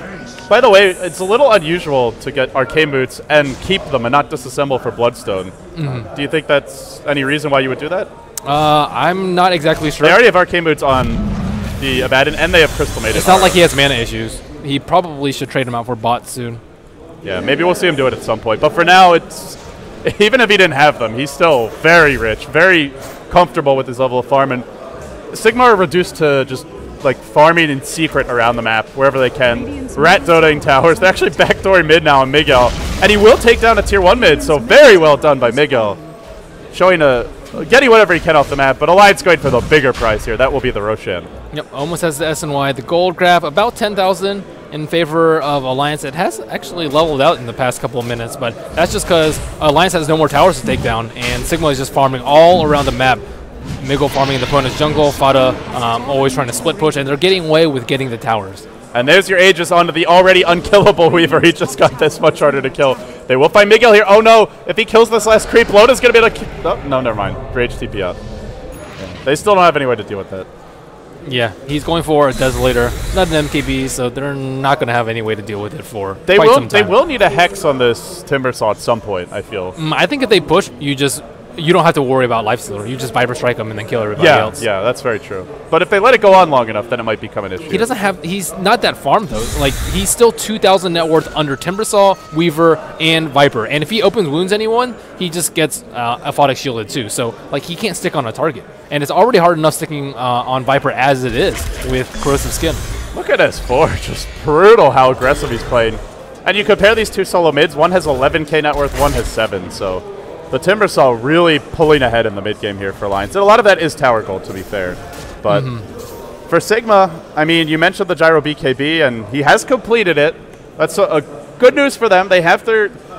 Speaker 4: By the way, it's a little unusual to get Arcane Boots and keep them and not disassemble for Bloodstone. Mm-hmm. Do you think that's any reason why you would do that?
Speaker 5: Uh, I'm not exactly sure.
Speaker 4: They already have Arcane Boots on the Abaddon, and they have Crystal Maiden.
Speaker 5: It's not like he has mana issues. He probably should trade him out for bots soon.
Speaker 4: Yeah, maybe we'll see him do it at some point. But for now, it's even if he didn't have them, he's still very rich, very comfortable with his level of farm. And Sigma are reduced to just like farming in secret around the map wherever they can. Rat doting towers. They're actually backdooring mid now on Miguel, and he will take down a tier one mid. So very well done by Miguel, showing a getting whatever he can off the map. But Alliance going for the bigger prize here. That will be the Roshan.
Speaker 5: Yep, almost has the S N Y. The gold grab about ten thousand in favor of Alliance. It has actually leveled out in the past couple of minutes, but that's just because Alliance has no more towers to take down, and Sigma is just farming all around the map. Miguel farming in the opponent's jungle, Fata um, always trying to split push, and they're getting away with getting the towers.
Speaker 4: And there's your Aegis onto the already unkillable Weaver. He just got this much harder to kill. They will find Miguel here. Oh no, if he kills this last creep, Loda's going to be able to... Oh, no, never mind. Rage T P out. Yeah. They still don't have any way to deal with that.
Speaker 5: Yeah, he's going for a Desolator, not an M K B, so they're not going to have any way to deal with it for
Speaker 4: they
Speaker 5: quite
Speaker 4: will,
Speaker 5: some time.
Speaker 4: They will need a Hex on this Timbersaw at some point, I feel.
Speaker 5: Mm, I think if they push, you just... You don't have to worry about Lifestealer. You just Viper Strike them and then kill everybody
Speaker 4: yeah,
Speaker 5: else.
Speaker 4: Yeah, that's very true. But if they let it go on long enough, then it might become an issue.
Speaker 5: He doesn't have... He's not that farmed, though. Like, he's still two thousand net worth under Timbersaw, Weaver, and Viper. And if he opens wounds anyone, he just gets uh, Aphotic shielded, too. So, like, he can't stick on a target. And it's already hard enough sticking uh, on Viper as it is with Corrosive Skin.
Speaker 4: Look at S four. Just brutal how aggressive he's playing. And you compare these two solo mids. One has eleven K net worth, one has seven, so... The Timbersaw really pulling ahead in the mid game here for Alliance. And a lot of that is tower gold, to be fair. But mm-hmm. for Sigma, I mean, you mentioned the Gyro B K B, and he has completed it. That's a, a good news for them. They have their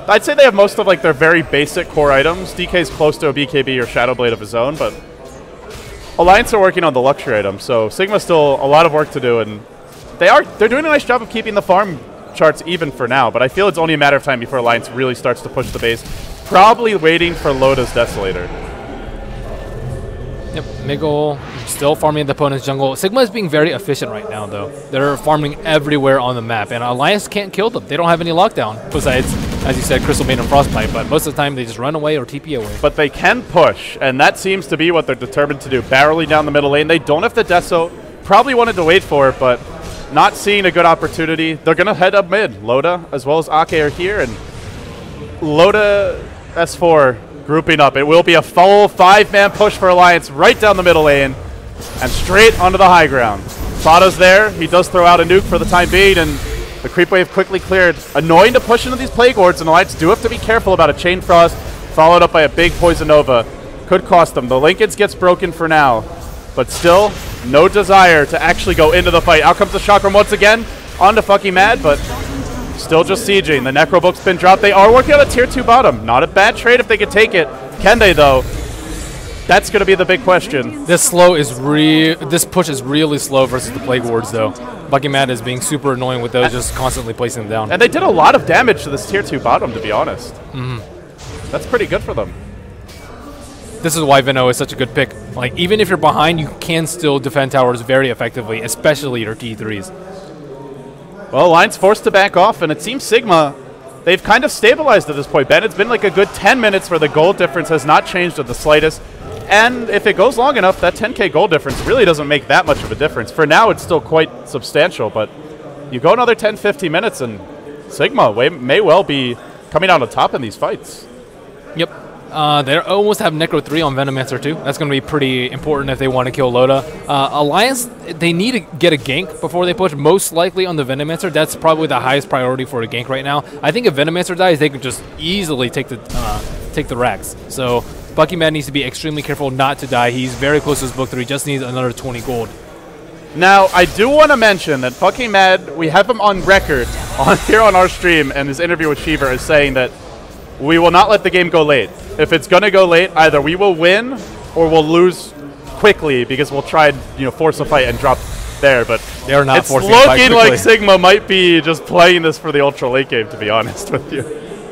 Speaker 4: I'd say they have most of like their very basic core items. D K's close to a B K B or Shadow Blade of his own, but Alliance are working on the luxury items, so Sigma still a lot of work to do, and they are they're doing a nice job of keeping the farm charts even for now, but I feel it's only a matter of time before Alliance really starts to push the base. Probably waiting for Loda's Desolator.
Speaker 5: Yep, Miguel still farming the opponent's jungle. Sigma is being very efficient right now, though. They're farming everywhere on the map, and Alliance can't kill them. They don't have any lockdown, besides, as you said, Crystal Maiden and Frostbite, but most of the time they just run away or T P away.
Speaker 4: But they can push, and that seems to be what they're determined to do. Barreling down the middle lane. They don't have the Deso. Probably wanted to wait for it, but not seeing a good opportunity. They're going to head up mid. Loda as well as Ake are here, and Loda S four grouping up. It will be a full five-man push for Alliance right down the middle lane and straight onto the high ground. Fato's there. He does throw out a nuke for the time being, and the creep wave quickly cleared. Annoying to push into these Plague Wards, and Alliance do have to be careful about a Chain Frost followed up by a big Poison Nova. Could cost them. The linkage gets broken for now, but still no desire to actually go into the fight. Out comes the Chakram once again onto fucking Mad, but still just sieging. The Necro Book's been dropped. They are working on a tier two bottom. Not a bad trade if they could take it. Can they, though? That's going to be the big question.
Speaker 5: This slow is re this push is really slow versus the Plague Wards, though. Bucky Mad is being super annoying with those, just constantly placing them down.
Speaker 4: And they did a lot of damage to this tier two bottom, to be honest.
Speaker 5: Mm-hmm.
Speaker 4: That's pretty good for them.
Speaker 5: This is why Veno is such a good pick. Like, even if you're behind, you can still defend towers very effectively, especially your T threes.
Speaker 4: Well, Alliance forced to back off, and it seems Sigma, they've kind of stabilized at this point. Ben, it's been like a good ten minutes where the gold difference has not changed at the slightest. And if it goes long enough, that ten K gold difference really doesn't make that much of a difference. For now, it's still quite substantial, but you go another ten, fifteen minutes, and Sigma may, may well be coming out on top in these fights.
Speaker 5: Yep. Uh, they almost have Necro three on Venomancer too. That's going to be pretty important if they want to kill Loda. Uh, Alliance, they need to get a gank before they push, most likely on the Venomancer. That's probably the highest priority for a gank right now. I think if Venomancer dies, they can just easily take the uh, take the racks. So Bucky Mad needs to be extremely careful not to die. He's very close to his book three, just needs another twenty gold.
Speaker 4: Now, I do want to mention that Fucking Mad, we have him on record on here on our stream, and his interview with Shiver is saying that we will not let the game go late. If it's going to go late, either we will win or we'll lose quickly because we'll try and, you know, force a fight and drop there. But
Speaker 5: they're not
Speaker 4: it's
Speaker 5: forcing a fight
Speaker 4: looking
Speaker 5: quickly.
Speaker 4: like Sigma might be just playing this for the ultra late game, to be honest with you.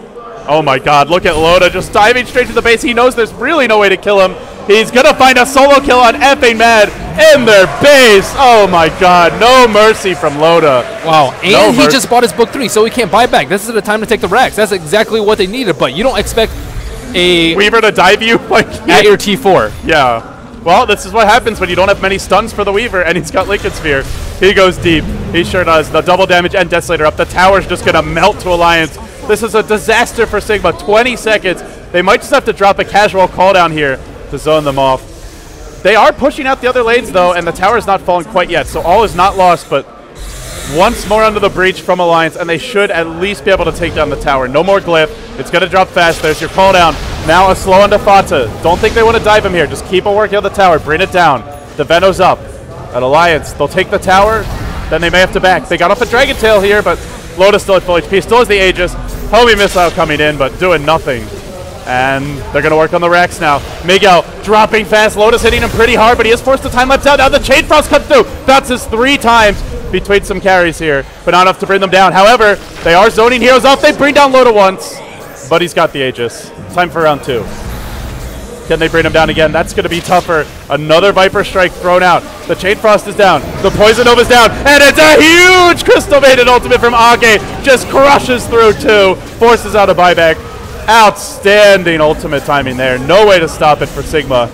Speaker 4: Oh my god, look at Loda just diving straight to the base. He knows there's really no way to kill him. He's going to find a solo kill on effing Mad in their base. Oh my god, no mercy from Loda.
Speaker 5: Wow, and
Speaker 4: no
Speaker 5: he just bought his book three, so he can't buy back. This is the time to take the racks. That's exactly what they needed, but you don't expect a
Speaker 4: Weaver to dive you like
Speaker 5: at your T four.
Speaker 4: Yeah. Well, this is what happens when you don't have many stuns for the Weaver, and he's got Lincoln Sphere. He goes deep. He sure does. The double damage and Desolator up. The tower's just going to melt to Alliance. This is a disaster for Sigma. twenty seconds. They might just have to drop a casual call down here to zone them off. They are pushing out the other lanes, though, and the tower is not fallen quite yet, so all is not lost, but once more under the breach from Alliance, and they should at least be able to take down the tower. No more Glyph. It's going to drop fast. There's your call down. Now a slow onto Fata. Don't think they want to dive him here. Just keep on working on the tower. Bring it down. The Veno's up. At Alliance, they'll take the tower. Then they may have to back. They got off a Dragon Tail here, but Loda's still at full H P. Still has the Aegis. Homie Missile coming in, but doing nothing. And they're going to work on the racks now. Miguel dropping fast. Loda's hitting him pretty hard, but he is forced to time lapse out. Now the Chain Frost comes through. Bounces three times between some carries here, but not enough to bring them down. However, they are zoning heroes off. They bring down Loda once, but he's got the Aegis. Time for round two. Can they bring him down again? That's going to be tougher. Another Viper Strike thrown out. The Chain Frost is down. The Poison Nova's down. And it's a huge Crystal Maiden ultimate from Age. Just crushes through two. Forces out a buyback. Outstanding ultimate timing there. No way to stop it for Sigma.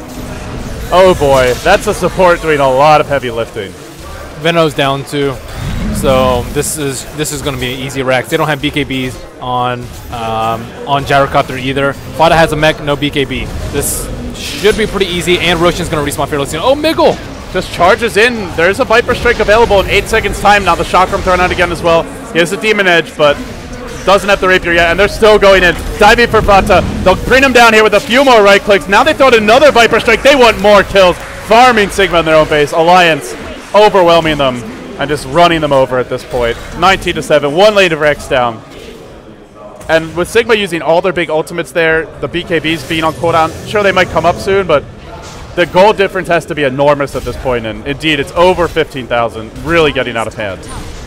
Speaker 4: Oh boy. That's a support doing a lot of heavy lifting.
Speaker 5: Veno's down too. So this is this is going to be an easy rack. They don't have B K Bs on um, on Gyrocopter either. Fada has a mech, no B K B. This should be pretty easy, and Roshan's going to respawn fairly soon. Oh, Miguel!
Speaker 4: Just charges in. There's a Viper Strike available in eight seconds time. Now the Chakram thrown out again as well. He has a Demon Edge, but doesn't have the Rapier yet, and they're still going in. Diving for Fata. They'll bring him down here with a few more right clicks. Now they throw out another Viper Strike. They want more kills. Farming Sigma in their own base. Alliance overwhelming them and just running them over at this point. nineteen to seven, one lane of Rex down. And with Sigma using all their big ultimates there, the B K Bs being on cooldown, sure they might come up soon, but the gold difference has to be enormous at this point, and indeed it's over fifteen thousand, really getting out of hand.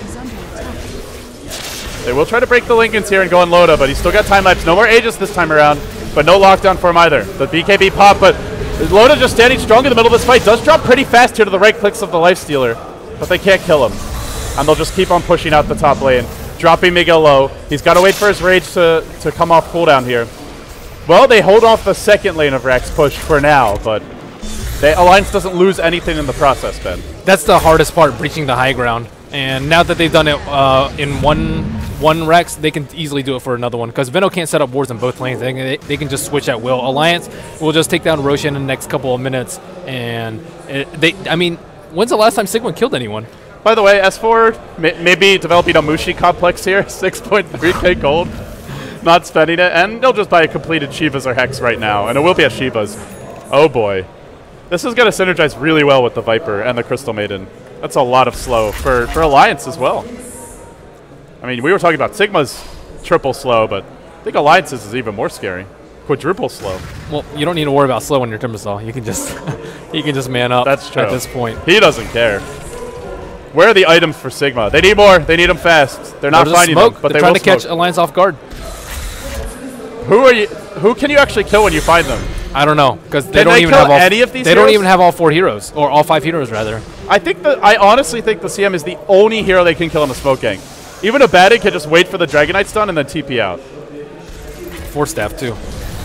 Speaker 4: They will try to break the Lincolns here and go on Loda, but he's still got time lapse. No more Aegis this time around, but no lockdown for him either. The B K B pop, but Loda just standing strong in the middle of this fight. Does drop pretty fast here to the right clicks of the Lifestealer, but they can't kill him. And they'll just keep on pushing out the top lane. Dropping Miguel low. He's got to wait for his rage to, to come off cooldown here. Well, they hold off the second lane of Rax push for now, but the Alliance doesn't lose anything in the process, Ben.
Speaker 5: That's the hardest part, breaching the high ground. And now that they've done it uh, in one one Rex, they can easily do it for another one. Because Veno can't set up wards in both lanes. They, they, they can just switch at will. Alliance will just take down Roshan in the next couple of minutes. And it, they, I mean, when's the last time Sigma killed anyone?
Speaker 4: By the way, S four may, maybe developing a Mushi complex here. six point three K gold. Not spending it. And they'll just buy a completed Shivas or Hex right now. And it will be a Shivas. Oh boy. This is going to synergize really well with the Viper and the Crystal Maiden. That's a lot of slow for, for Alliance as well. I mean, we were talking about Sigma's triple slow, but I think Alliance's is even more scary. Quadruple slow.
Speaker 5: Well, you don't need to worry about slow when you're Timbersaw. You can just you can just man up.
Speaker 4: That's true.
Speaker 5: At this point.
Speaker 4: He doesn't care. Where are the items for Sigma? They need more. They need them fast. They're not finding
Speaker 5: smoke.
Speaker 4: them, but
Speaker 5: They're
Speaker 4: they
Speaker 5: trying
Speaker 4: will
Speaker 5: to catch
Speaker 4: smoke.
Speaker 5: Alliance off guard.
Speaker 4: Who are you? Who can you actually kill when you find them?
Speaker 5: I don't know, because they
Speaker 4: Can
Speaker 5: don't
Speaker 4: they
Speaker 5: even
Speaker 4: kill
Speaker 5: have all.
Speaker 4: any of these
Speaker 5: They
Speaker 4: heroes?
Speaker 5: don't even have all four heroes, or all five heroes rather.
Speaker 4: I think that I honestly think the C M is the only hero they can kill in the smoke gang. Even a Baddie can just wait for the Dragonite stun and then T P out.
Speaker 5: Force staff too.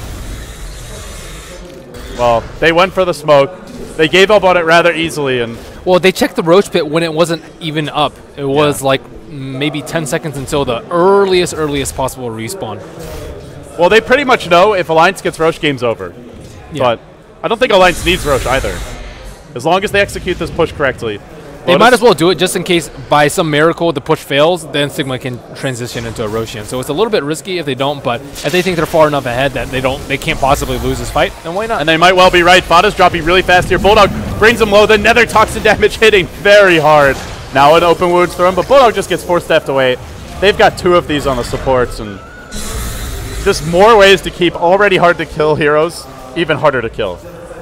Speaker 4: Well, they went for the smoke. They gave up on it rather easily, and
Speaker 5: Well, they checked the Roach Pit when it wasn't even up. It was yeah. like maybe ten seconds until the earliest, earliest possible respawn.
Speaker 4: Well, they pretty much know if Alliance gets Roche, game's over.
Speaker 5: Yeah.
Speaker 4: But I don't think Alliance needs Roche either. As long as they execute this push correctly.
Speaker 5: They Lotus might as well do it just in case by some miracle the push fails, then Sigma can transition into a Roshan. So it's a little bit risky if they don't, but if they think they're far enough ahead that they don't, they can't possibly lose this fight, then why not?
Speaker 4: And they might well be right. Fada's dropping really fast here. Bulldog brings him low. The Nether Toxin damage hitting very hard. Now an open wounds through him, but Bulldog just gets four stepped away. They've got two of these on the supports, and just more ways to keep already hard to kill heroes even harder to kill.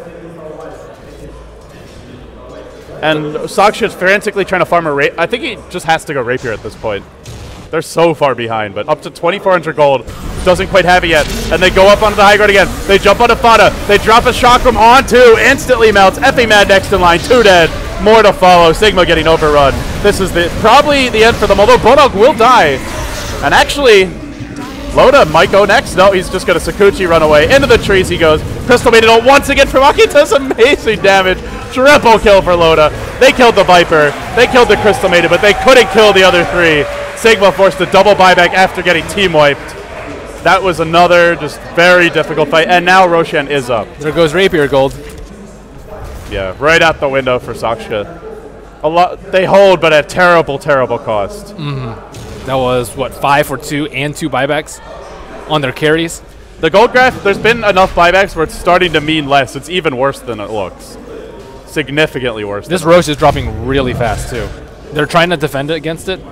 Speaker 4: And Saksha's frantically trying to farm a rapier. I think he just has to go rapier at this point. They're so far behind, but up to twenty-four hundred gold. Doesn't quite have it yet. And they go up onto the high ground again. They jump onto Fada. They drop a Chakram onto. Instantly melts. Effing Mad next in line. Two dead. More to follow. Sigma getting overrun. This is the probably the end for them, although Bulldog will die. And actually, Loda might go next. No, he's just going to Sakuchi run away. Into the trees he goes. Crystal Maiden ult once again from Aki does amazing damage. Triple kill for Loda. They killed the Viper. They killed the Crystal Maiden, but they couldn't kill the other three. Sigma forced a double buyback after getting team wiped. That was another just very difficult fight. And now Roshan is up.
Speaker 5: There goes Rapier Gold.
Speaker 4: Yeah, right out the window for Saksha. A lot. They hold, but at terrible, terrible cost.
Speaker 5: Mm-hmm. That was, what, five for two and two buybacks on their carries?
Speaker 4: The gold graph, there's been enough buybacks where it's starting to mean less. It's even worse than it looks. Significantly worse.
Speaker 5: This Roche is dropping really fast, too. They're trying to defend it against it.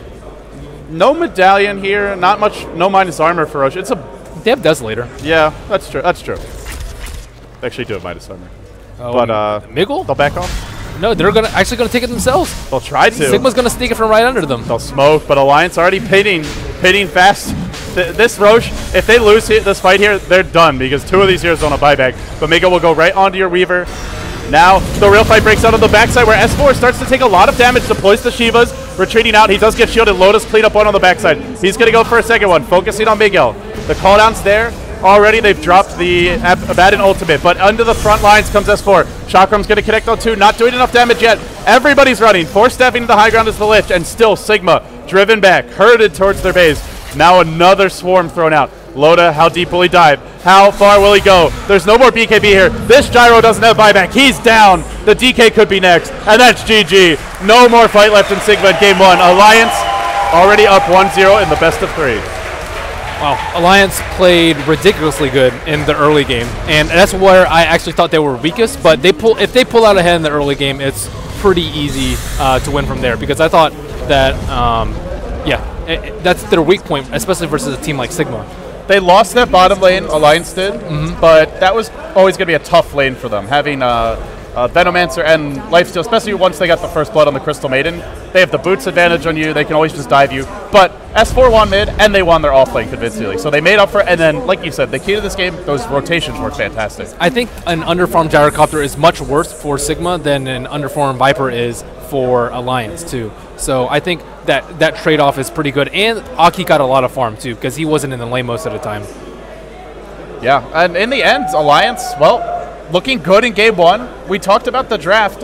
Speaker 4: No medallion here. Not much. No minus armor for Roche. It's a.
Speaker 5: They have Desolator.
Speaker 4: Yeah, that's true. That's true. They actually do have minus armor.
Speaker 5: Oh,
Speaker 4: but uh,
Speaker 5: Miggle?
Speaker 4: They'll back off.
Speaker 5: No, they're gonna actually gonna take it themselves.
Speaker 4: They'll try to.
Speaker 5: Sigma's gonna sneak it from right under them.
Speaker 4: They'll smoke, but Alliance already pitting, pitting fast. Th this Roche, if they lose this fight here, they're done because two of these heroes don't have buyback. But Miguel will go right onto your Weaver. Now the real fight breaks out on the backside where S four starts to take a lot of damage, deploys the Shivas, retreating out. He does get shielded. Lotus clean up one on the backside. He's going to go for a second one, focusing on Miguel. The cooldown's there. Already they've dropped the Ab Abaddon ultimate, but under the front lines comes S four. Chakram's going to connect on two, not doing enough damage yet. Everybody's running. Four stepping to the high ground is the Lich, and still Sigma driven back, herded towards their base. Now another swarm thrown out. Loda, how deep will he dive? How far will he go? There's no more B K B here. This Gyro doesn't have buyback. He's down. The D K could be next. And that's G G. No more fight left in Sigma in game one. Alliance already up one zero in the best of three.
Speaker 5: Wow, Alliance played ridiculously good in the early game. And that's where I actually thought they were weakest. But they pull if they pull out ahead in the early game, it's pretty easy uh, to win from there. Because I thought that, um, yeah, it, that's their weak point, especially versus a team like Sigma.
Speaker 4: They lost that bottom lane, Alliance did, mm-hmm. but that was always going to be a tough lane for them. Having uh, uh, Venomancer and Lifesteal, especially once they got the first blood on the Crystal Maiden, they have the boots advantage on you, they can always just dive you. But S four won mid, and they won their off lane convincingly. So they made up for it, and then, like you said, the key to this game, those rotations were fantastic.
Speaker 5: I think an underfarmed Gyrocopter is much worse for Sigma than an underfarmed Viper is for Alliance, too. So I think that that trade-off is pretty good. And Aki got a lot of farm, too, because he wasn't in the lane most of the time.
Speaker 4: Yeah, and in the end, Alliance, well, looking good in game one. We talked about the draft.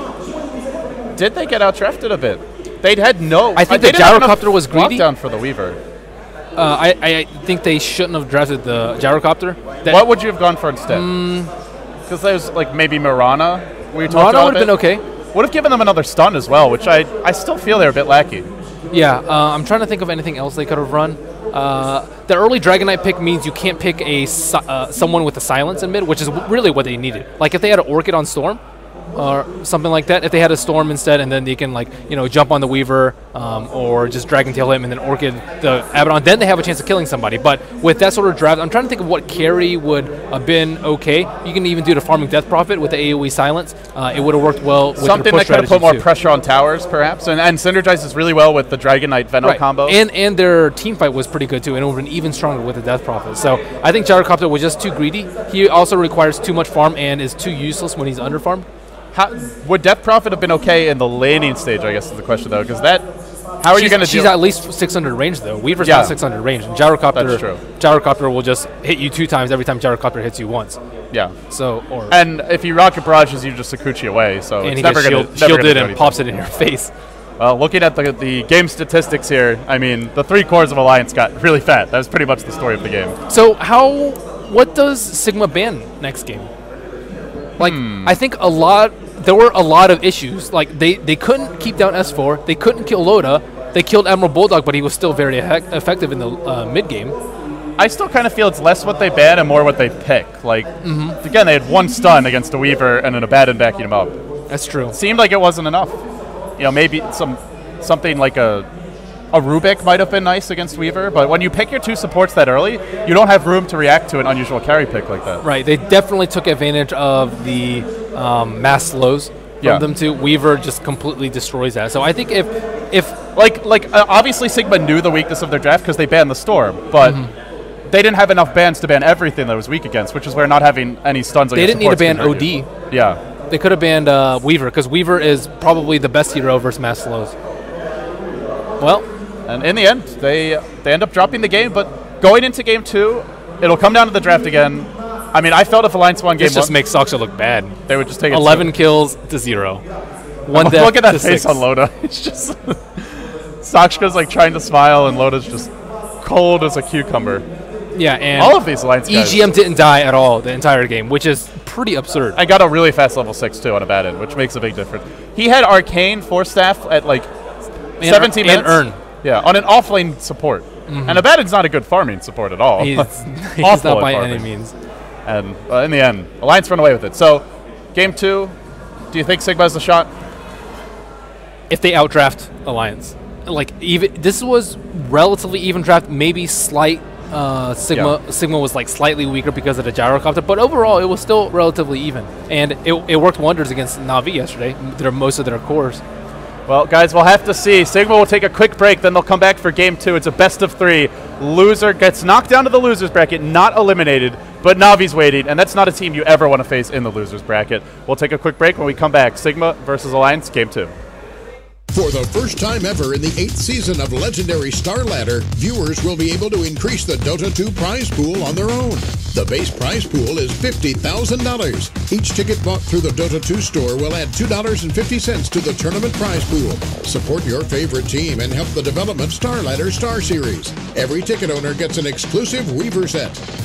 Speaker 4: Did they get out-drafted a bit? They had no...
Speaker 5: I think
Speaker 4: uh,
Speaker 5: the Gyrocopter was greedy.
Speaker 4: Lockdown for the Weaver.
Speaker 5: Uh, I, I think they shouldn't have drafted the Gyrocopter. That
Speaker 4: What would you have gone for instead? Because mm, there's like maybe Mirana. We talked
Speaker 5: Mirana
Speaker 4: about
Speaker 5: would have been okay.
Speaker 4: Would have given them another stun as well, which I I still feel they're a bit lacking.
Speaker 5: Yeah, uh, I'm trying to think of anything else they could have run. Uh, the early Dragonite pick means you can't pick a si uh, someone with a silence in mid, which is really what they needed. Like if they had an Orchid on Storm, or something like that. If they had a Storm instead, and then they can like you know jump on the Weaver um, or just Dragon Tail him and then Orchid the Abaddon, then they have a chance of killing somebody. But with that sort of draft, I'm trying to think of what carry would have been okay. You can even do the farming Death Prophet with the AoE silence. Uh, it would have worked well with
Speaker 4: something
Speaker 5: your push
Speaker 4: that could have put more
Speaker 5: too.
Speaker 4: pressure on towers, perhaps, and, and synergizes really well with the Dragonite Venom
Speaker 5: right.
Speaker 4: combo.
Speaker 5: And and their team fight was pretty good too, and it would have been even stronger with the Death Prophet. So I think Gyrocopter was just too greedy. He also requires too much farm and is too useless when he's under farmed.
Speaker 4: How, would Death Prophet have been okay in the laning stage, I guess is the question, though, because that... How are
Speaker 5: she's,
Speaker 4: you going to
Speaker 5: She's
Speaker 4: deal?
Speaker 5: at least six hundred range, though. Weaver's
Speaker 4: Yeah.
Speaker 5: not six hundred range. And Gyrocopter,
Speaker 4: That's true.
Speaker 5: Gyrocopter will just hit you two times every time Gyrocopter hits you once.
Speaker 4: Yeah.
Speaker 5: So, or
Speaker 4: And if you Rocket Barrages, you just Sakuchi away, so
Speaker 5: and
Speaker 4: it's
Speaker 5: he
Speaker 4: never
Speaker 5: gets
Speaker 4: going
Speaker 5: shield,
Speaker 4: to
Speaker 5: shielded and pops it in your face.
Speaker 4: Well, looking at the, the game statistics here, I mean, the three cores of Alliance got really fat. That was pretty much the story of the game.
Speaker 5: So how, what does Sigma ban next game? Like,
Speaker 4: Hmm.
Speaker 5: I think a lot, there were a lot of issues. Like, they, they couldn't keep down S four. They couldn't kill Loda. They killed Emerald Bulldog, but he was still very e- effective in the uh, mid-game.
Speaker 4: I still kind of feel it's less what they ban and more what they pick. Like,
Speaker 5: Mm-hmm.
Speaker 4: again, they had one stun against a Weaver and an Abaddon backing him up.
Speaker 5: That's true.
Speaker 4: It seemed like it wasn't enough. You know, maybe some something like a a Rubik might have been nice against Weaver, but when you pick your two supports that early, you don't have room to react to an unusual carry pick like that.
Speaker 5: Right. They definitely took advantage of the um, mass slows from
Speaker 4: Yeah.
Speaker 5: them too. Weaver just completely destroys that. So I think if if
Speaker 4: Like, like uh, obviously Sigma knew the weakness of their draft because they banned the Storm, but
Speaker 5: Mm-hmm.
Speaker 4: they didn't have enough bans to ban everything that was weak against, which is where not having any stuns.
Speaker 5: they
Speaker 4: against
Speaker 5: didn't need to
Speaker 4: supports
Speaker 5: ban
Speaker 4: can
Speaker 5: O
Speaker 4: hurt
Speaker 5: D,
Speaker 4: you. Yeah.
Speaker 5: they could have banned uh, Weaver because Weaver is probably the best hero versus mass slows. Well,
Speaker 4: And in the end, they they end up dropping the game. But going into game two, it'll come down to the draft again. I mean, I felt if Alliance won game
Speaker 5: this just
Speaker 4: one,
Speaker 5: makes Saksha look bad.
Speaker 4: they would just take it.
Speaker 5: Eleven kills to zero. One death
Speaker 4: Look at that
Speaker 5: to
Speaker 4: face
Speaker 5: six.
Speaker 4: on Loda. It's just Sakshka's like trying to smile, and Loda's just cold as a cucumber.
Speaker 5: Yeah, and
Speaker 4: All of these Alliance
Speaker 5: E
Speaker 4: guys.
Speaker 5: G M didn't die at all the entire game, which is pretty absurd.
Speaker 4: I got a really fast level six too on Abaddon, which makes a big difference. He had Arcane Force Staff at like
Speaker 5: And-
Speaker 4: seventeen
Speaker 5: and
Speaker 4: minutes.
Speaker 5: Earn.
Speaker 4: Yeah, on an offlane support. And Abaddon's not a good farming support at all.
Speaker 5: He's, he's
Speaker 4: Awful
Speaker 5: not
Speaker 4: at
Speaker 5: by
Speaker 4: farming.
Speaker 5: any means.
Speaker 4: And uh, in the end, Alliance run away with it. So, game two, do you think Sigma has a shot?
Speaker 5: If they outdraft Alliance, like even this was relatively even draft, maybe slight. Uh, Sigma
Speaker 4: Yeah.
Speaker 5: Sigma was like slightly weaker because of the Gyrocopter, but overall it was still relatively even, and it, it worked wonders against Na'Vi yesterday. Their most of their cores.
Speaker 4: Well, guys, we'll have to see. Sigma will take a quick break, then they'll come back for game two. It's a best of three. Loser gets knocked down to the losers bracket, not eliminated, but Navi's waiting, and that's not a team you ever want to face in the losers bracket. We'll take a quick break. When we come back, Sigma versus Alliance, game two.
Speaker 1: For the first time ever in the eighth season of Legendary Star Ladder, viewers will be able to increase the Dota two prize pool on their own. The base prize pool is fifty thousand dollars. Each ticket bought through the Dota two store will add two dollars and fifty cents to the tournament prize pool. Support your favorite team and help the development Star Ladder Star Series. Every ticket owner gets an exclusive Weaver set.